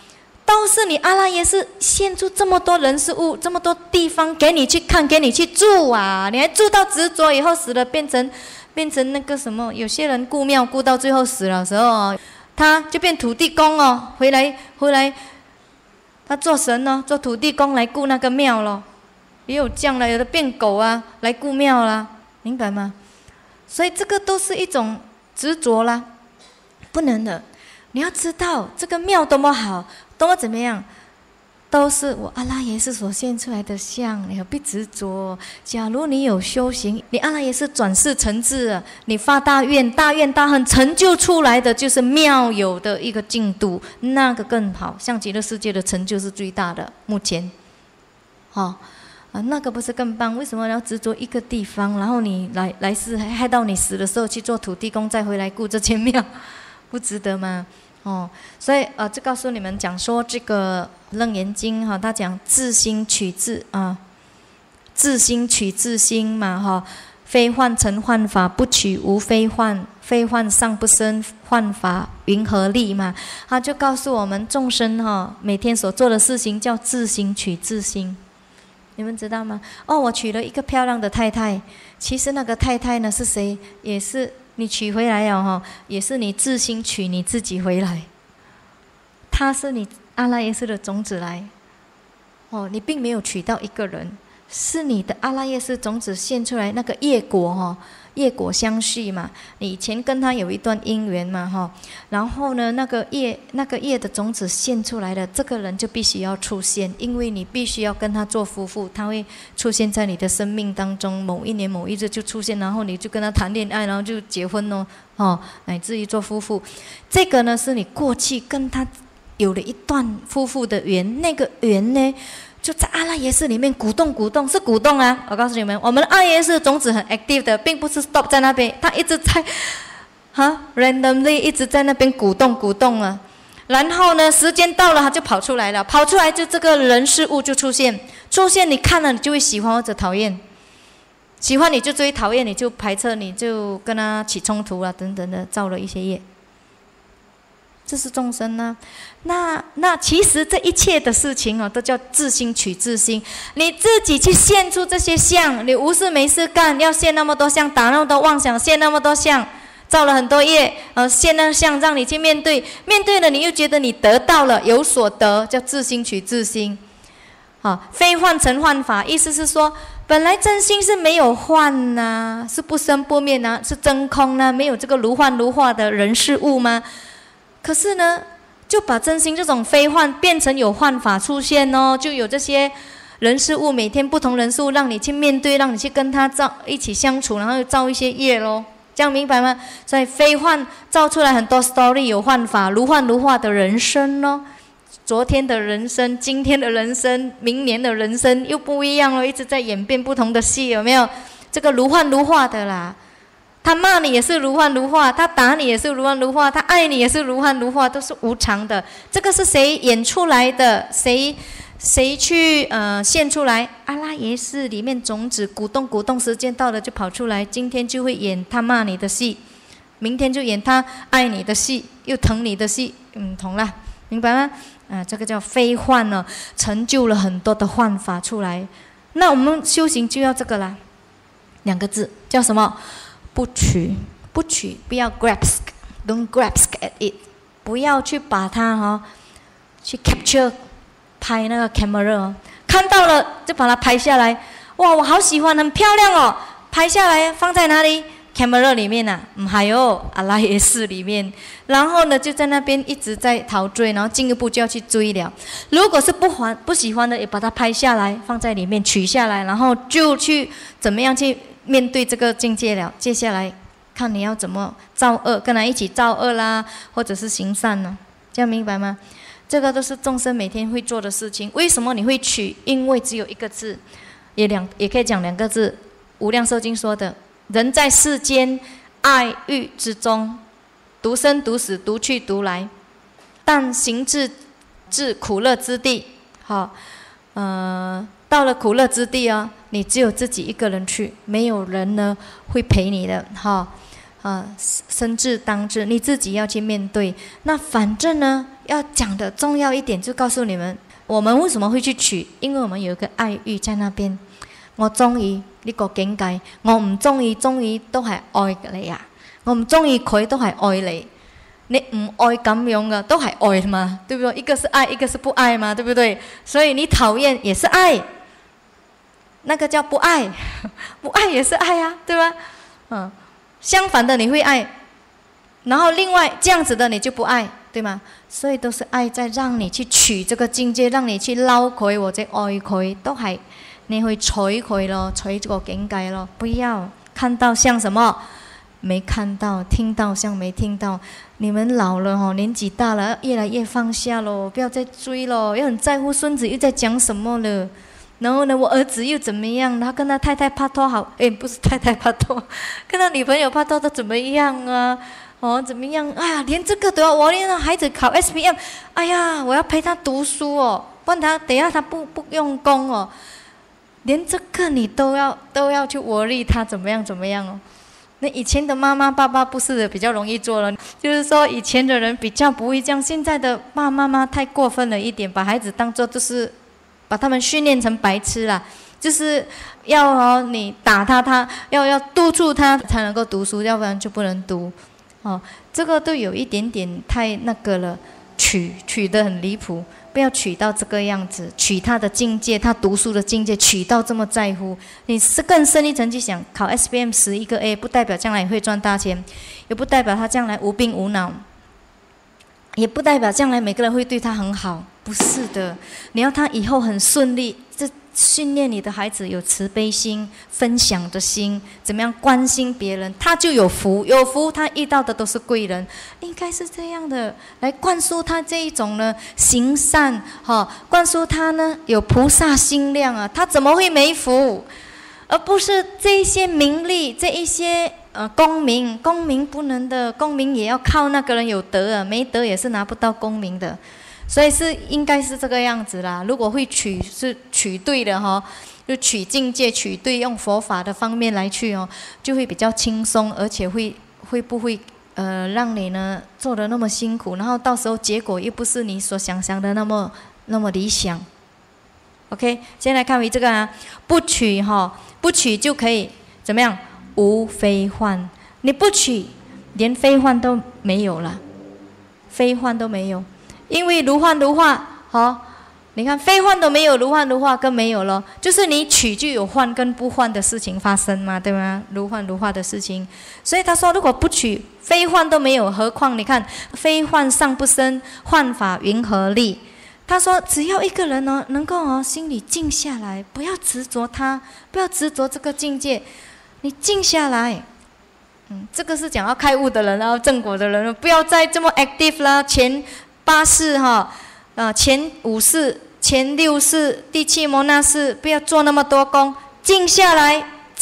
A: 都是你阿赖耶识现出这么多人事物，这么多地方给你去看，给你去住啊！你还住到执着，以后死了变成那个什么？有些人顾庙顾到最后死了的时候哦，他就变土地公哦，回来，他做神哦，做土地公来顾那个庙咯。也有这样的，有的变狗啊，来顾庙啦，明白吗？所以这个都是一种执着啦，不能的。你要知道这个庙多么好，多么怎么样，都是我阿赖耶识所现出来的相，你何必执着？假如你有修行，你阿赖耶识转世成智了，你发大愿、大愿大恨，成就出来的就是妙有的一个净土，那个更好。像极乐世界的成就是最大的，目前，那个不是更棒？为什么要执着一个地方？然后你来世害到你死的时候去做土地公，再回来顾这间庙，不值得吗？所以就告诉你们讲说这个《楞严经》他讲自心取自自心取自心嘛非幻成幻法，不取无非幻，非幻尚不生幻法，云何立嘛？他就告诉我们众生每天所做的事情叫自心取自心。你们知道吗？我娶了一个漂亮的太太，其实那个太太呢是谁？也是你娶回来了也是你自心取你自己回来。她是你阿赖耶识的种子来，你并没有娶到一个人，是你的阿赖耶识种子现出来那个业果业果相续嘛，你以前跟他有一段因缘嘛然后呢那个业的种子现出来的这个人就必须要出现，因为你必须要跟他做夫妇，他会出现在你的生命当中，某一年某一日就出现，然后你就跟他谈恋爱，然后就结婚乃至于做夫妇。这个呢是你过去跟他有了一段夫妇的缘，那个缘呢就在阿赖耶识里面鼓动，是鼓动啊！我告诉你们，我们的阿赖耶识种子很 active 的，并不是 stop 在那边，它一直在randomly 一直在那边鼓动啊。然后呢，时间到了，它就跑出来了，跑出来就这个人事物就出现，你看了你就会喜欢或者讨厌，喜欢你就追，讨厌你就排斥，你就跟他起冲突啊等等的，造了一些业。这是众生呢，那其实这一切的事情都叫自心取自心，你自己去现出这些相，你无事没事干，要现那么多相，打那么多妄想，现那么多相，造了很多业，现那相让你去面对了，你又觉得你得到了有所得，叫自心取自心。非幻成幻法，意思是说，本来真心是没有幻呐，是不生不灭呐，是真空呐，没有这个如幻如化的人事物吗？可是呢，就把真心这种非幻变成有幻法出现就有这些人事物，每天不同人事物让你去面对，让你去跟他一起相处，然后造一些业咯，这样明白吗？所以非幻造出来很多 story， 有幻法，如幻如化的人生咯。昨天的人生，今天的人生，明年的人生又不一样了，一直在演变不同的戏，有没有？这个如幻如化的啦。他骂你也是如幻如化，他打你也是如幻如化，他爱你也是如幻如化，都是无常的。这个是谁演出来的？谁去现出来？阿赖耶识里面种子鼓动，时间到了就跑出来。今天就会演他骂你的戏，明天就演他爱你的戏，又疼你的戏，懂了，明白吗？这个叫非幻呢，成就了很多的幻法出来。那我们修行就要这个啦，2个字叫什么？不取，不要 grasp，don't grasp at it， 不要去把它去 capture， 拍那个 camera， 看到了就把它拍下来。哇，我好喜欢，很漂亮拍下来放在哪里 ？camera 里面还有阿赖耶识里面。然后呢，就在那边一直在陶醉，然后进一步就要去追了。如果是不喜欢的，也把它拍下来放在里面，取下来，然后就去怎么样去面对这个境界了。接下来看你要怎么造恶，跟他一起造恶啦，或者是行善呢？这样明白吗？这个都是众生每天会做的事情。为什么你会取？因为只有一个字，也可以讲2个字。无量寿经说的：人在世间爱欲之中，独生独死，独去独来，但行至苦乐之地。到了苦乐之地你只有自己一个人去，没有人呢会陪你的身至当至，你自己要去面对。那反正呢， 要讲的重要一点，就告诉你们，我们為什麼會去取？因為我們有一個愛欲在那邊。我中意呢個境界，我唔中意都係愛你啊！我唔中意佢都係愛你。你唔愛咁樣嘅都係愛嘛，對不對？一個是愛，一個是不愛嘛，對不對？所以你討厭也是愛，那個叫不愛，不愛也是愛啊，對吧？相反的你會愛，然後另外這樣子的你就不愛，對嗎？所以都是愛在讓你去取這個境界，讓你去撈佢或者愛佢，都係你會取佢咯，取這個境界咯。不要看到像什麼沒看到，聽到像沒聽到。你們老了哦，年紀大了，越來越放下咯，不要再追咯，又很在乎孫子又在講什麼了。然後呢，我兒子又怎麼樣？他跟他太太拍拖好，不是太太拍拖，跟他女朋友拍拖都怎麼樣啊？怎麼樣？哎呀，連這個都要我連讓孩子考 SPM， 哎呀，我要陪他讀書哦，不然他等下他不用功哦。連這個你都要去worry他怎麼樣哦。那以前的媽媽爸爸不是比較容易做了，就是說以前的人比較不會這樣，現在的爸爸媽媽太過分了一點，把孩子當作就是把他們訓練成白痴啦，就是要你打他要督促他才能夠讀書，要不然就不能讀。這個都有一點點太那個了，取得很離譜，不要取到這個樣子，取他的境界，他讀書的境界，取到這麼在乎。你是更深一層去想，考 SPM 11個 A 不代表將來會賺大錢，也不代表他將來無病無惱，也不代表將來每個人會對他很好，不是的。你要他以後很順利，這訓練你的孩子有慈悲心、分享的心，怎麼樣關心別人，他就有福，有福他遇到的都是貴人，應該是這樣的，來灌輸他這一種呢行善，灌輸他呢有菩薩心量啊，他怎麼會沒福？而不是這一些名利，這一些功名不能的，功名也要靠那個人有德啊，沒德也是拿不到功名的。所以是應該是這個樣子啦。如果會取是取對的哈，就取境界取對，用佛法的方面來去哦，就會比較輕鬆，而且會不會讓你呢做得那麼辛苦，然後到時候結果又不是你所想象的那麼理想。OK， 先來看回這個啊，不取不取就可以怎麼樣？無非幻，你不取，連非幻都沒有了，非幻都沒有。因為如幻如化，你看非幻都沒有，如幻如化更沒有了。就是你取就有幻跟不幻的事情發生嘛，對嗎？如幻如化的事情。所以他說，如果不取，非幻都沒有，何況你看非幻尚不生，幻法云何立？他說，只要一個人能夠心裡靜下來，不要執着他，不要執着這個境界，你靜下來。這個是講要開悟的人啊，正果的人，不要再這麼 active 啦，前8世前5世、前6世、第7摩那世，不要做那麼多功，靜下來，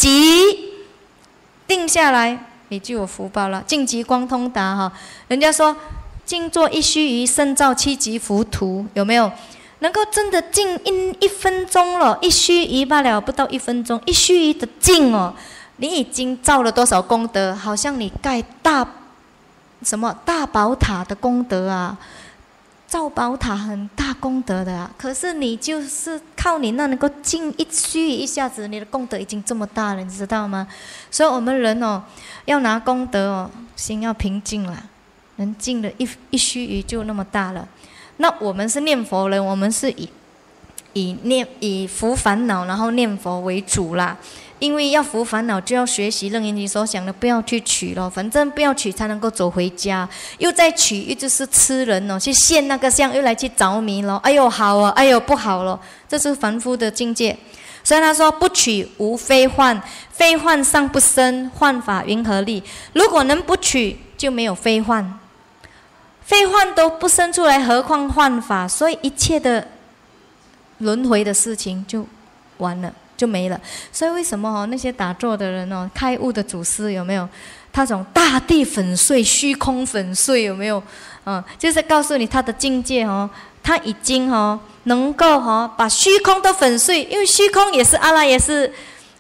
A: 定下來，你就有福報了。靜極光通達人家說靜坐一須臾，勝造7級浮屠，有沒有？能夠真的靜1分鐘了，一須臾罷了，不到1分鐘，一須臾的靜哦，你已經造了多少功德？好像你蓋大寶塔的功德啊！造寶塔很大功德的啊，可是你就是靠你那能夠靜一須臾，一下子你的功德已經這麼大了，你知道嗎？所以我們人要拿功德心要平靜了，能靜了一須臾就那麼大了。那我們是念佛人，我們是以伏煩惱然後念佛為主啦。因為要伏煩惱，就要學習楞嚴經所講的，不要去取咯，反正不要取才能夠走回家。又在取，又就是痴人去現那個相，又來去着迷咯。哎呦好啊，哎呦不好咯，這是凡夫的境界。所以他說不取無非幻，非幻尚不生，幻法云何立？如果能不取，就沒有非幻，非幻都不生出來，何況幻法？所以一切的輪迴的事情就完了。就沒了。所以為什麼那些打坐的人開悟的祖師有沒有？他種大地粉碎，虛空粉碎，有沒有？就是告訴你他的境界他已經能夠把虛空都粉碎，因為虛空也是阿拉，也是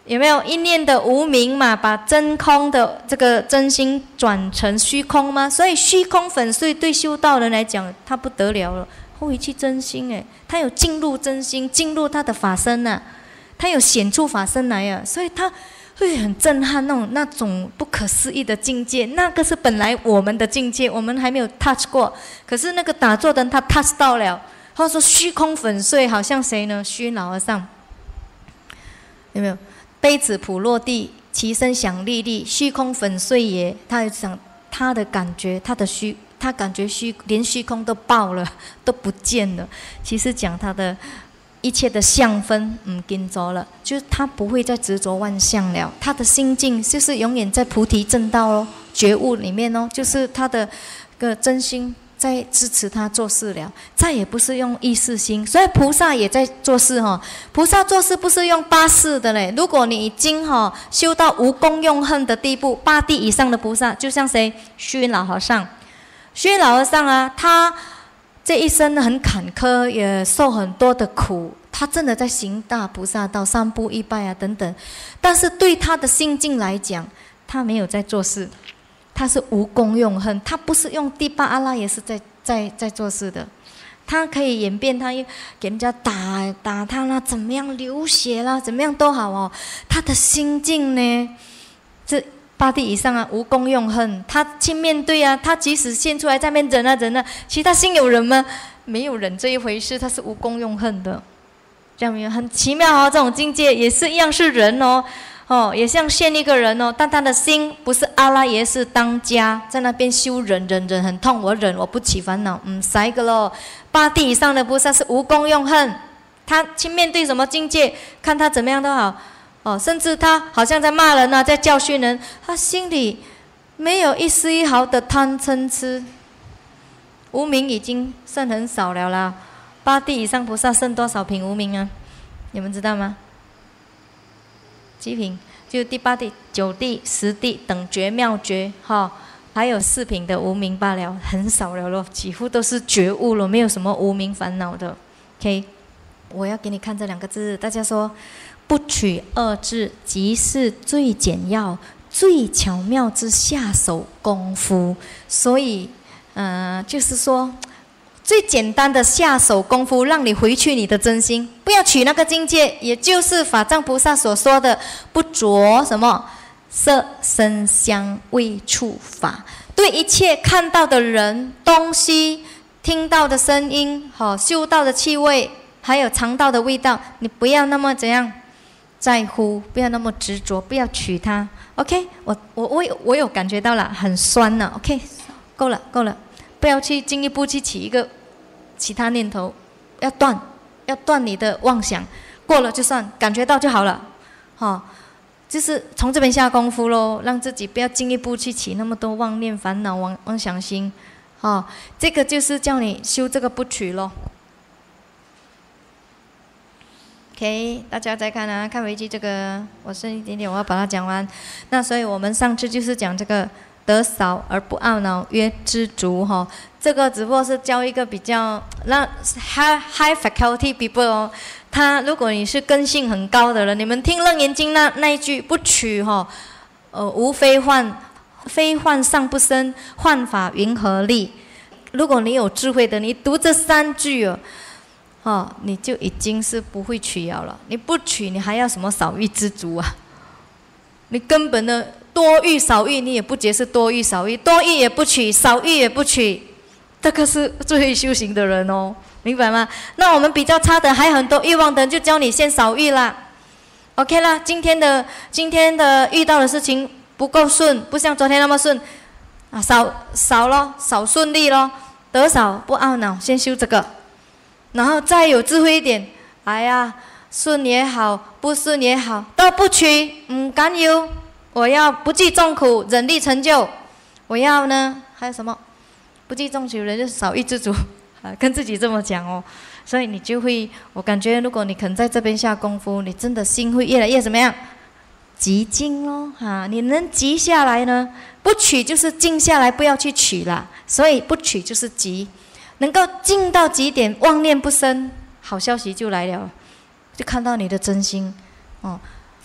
A: 有没有一念的无明嘛？把真空的这个真心转成虚空吗？所以虚空粉碎对修道人来讲，他不得了了。回去真心哎，他有进入真心，进入他的法身呐，他有显出法身来啊，所以他会很震撼那种不可思议的境界。那个是本来我们的境界，我们还没有 touch 过，可是那个打坐的人他 touch 到了。他说虚空粉碎，好像谁呢？虚老和尚，有没有？杯子普落地，其声响沥沥，虚空粉碎也。他讲他的感觉，他感觉连虚空都爆了，都不见了。其实讲他的一切的相分，跟着了，就是他不会再执着万象了。他的心境就是永远在菩提正道咯，觉悟里面哦，就是他的个真心在支持他做事了，再也不是用意识心。所以菩萨也在做事哈，菩萨做事不是用八识的嘞。如果你已经修到无功用恨的地步，8地以上的菩萨，就像谁？虚云老和尚。虚云老和尚啊，他这一生很坎坷，也受很多的苦，他真的在行大菩萨道，三步一拜啊等等。但是对他的心境来讲，他没有在做事，他是无功用恨，他不是用第八阿赖耶识在做事的。他可以演变，他给人家打他啦，怎么样流血啦，怎么样都好哦。他的心境呢，这8地以上啊，无功用恨，他去面对啊，他即使现出来在面忍啊忍啊，其实他心有忍吗？没有忍这一回事，他是无功用恨的，这样没有？很奇妙哦，这种境界也是一样是人哦，也像现一个人哦，但他的心不是阿赖耶识当家，在那边修忍很痛，我忍我不起烦恼，塞个咯。8地以上的菩萨是无功用恨，他去面对什么境界，看他怎么样都好。甚至他好像在骂人啊，在教训人，他心里没有一丝一毫的贪嗔痴，无明已经剩很少了啦。8地以上菩萨剩多少品无明啊？你们知道吗？几品？就第8地、9地、10地等觉妙觉，还有4品的无明罢了，很少了咯，几乎都是觉悟了，没有什么无明烦恼的。OK， 我要给你看这2个字，大家说。不取2字，即是最简要、最巧妙之下手功夫。所以，就是说，最简单的下手功夫，让你回去你的真心，不要取那个境界，也就是法藏菩萨所说的不着什么色、声、香、味、触、法。对一切看到的人、东西、听到的声音、嗅到的气味，还有尝到的味道，你不要那么怎样。在乎，不要那么执着，不要取它。OK， 我有感觉到了，很酸了。OK， 够了，不要去进一步去起一个其他念头，要断你的妄想，过了就算，感觉到就好了。就是从这边下功夫咯，让自己不要进一步去起那么多妄念、烦恼、妄想心。这个就是叫你修这个不取咯。OK， 大家再看啊，看回去这个，我剩一点点，我要把它讲完。那所以我们上次就是讲这个得少而不懊恼，曰知足这个只不过是教一个比较让 high faculty people 哦。他如果你是根性很高的人，你们听《楞严经》那一句不取无非幻，非幻尚不生，幻法云何立？如果你有智慧的，你读这3句你就已经是不会取了。你不取，你还要什么少欲知足啊？你根本的多欲少欲，你也不觉是多欲少欲，多欲也不取，少欲也不取，这个是最会修行的人哦，明白吗？那我们比较差的，还很多欲望的人，就教你先少欲啦。OK 啦，今天的遇到的事情不够顺，不像昨天那么顺少咯，少顺利咯，得少不懊恼，先修这个。然后再有智慧一点，顺也好，不顺也好，都不取，甘有，我要不计众苦，忍力成就。我要呢，还有什么？不计众苦，人就少欲知足，跟自己这么讲哦。所以你就会，我感觉如果你肯在这边下功夫，你真的心会越来越怎么样？极静咯，你能极下来呢？不取就是静下来，不要去取啦。所以不取就是极。能够静到极点，妄念不生，好消息就来了，就看到你的真心，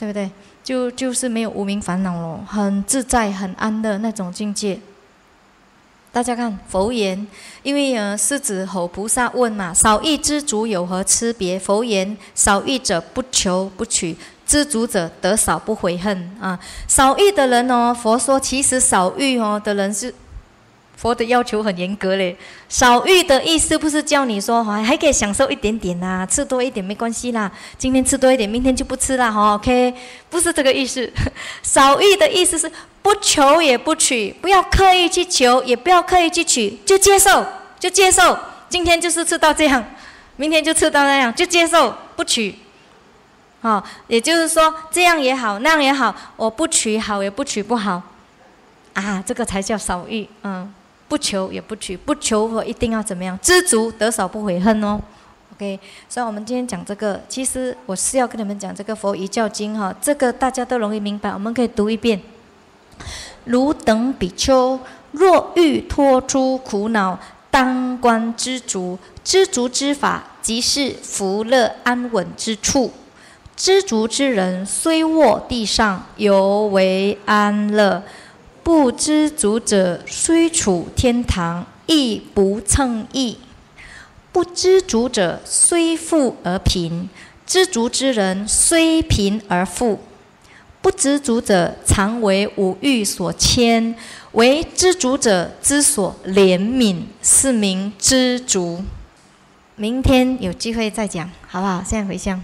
A: 对不对？就是没有无明烦恼咯，很自在、很安乐那种境界。大家看佛言，因为狮子吼菩萨问嘛，少欲知足有何差别？佛言：少欲者不求不取，知足者得少不悔恨啊。少欲的人哦，佛说其实少欲哦的人是佛的要求很严格嘞。少欲的意思不是叫你说还可以享受一点点啦，吃多一点没关系啦，今天吃多一点，明天就不吃啦，OK？ 不是这个意思。少欲的意思是不求也不取，不要刻意去求，也不要刻意去取，就接受，就接受。今天就是吃到这样，明天就吃到那样，就接受，不取。也就是说这样也好，那样也好，我不取好也不取不好啊，这个才叫少欲。不求也不取，不求我一定要怎么样？知足得少不悔恨哦。OK， 所以我们今天讲这个，其实我是要跟你们讲这个佛遗教经哈，这个大家都容易明白，我们可以读一遍。汝等比丘，若欲脱出苦恼，当观知足。知足之法，即是福乐安稳之处。知足之人，虽卧地上，犹为安乐。不知足者，虽处天堂，亦不称意。不知足者，虽富而贫；知足之人，虽贫而富。不知足者，常为五欲所牵；为知足者之所怜悯，是名知足。明天有机会再讲，好不好？现在回向。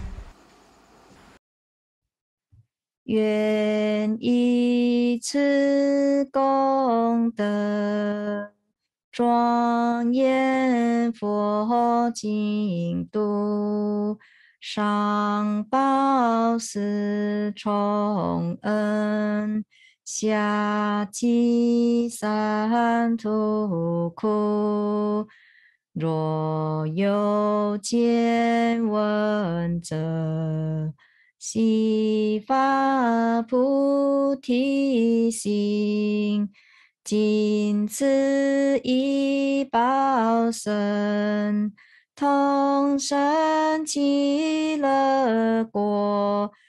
A: 愿以此功德，庄严佛净土，上报四重恩，下济三途苦。若有见闻者，悉发菩提心，尽此一报身，同生极乐国。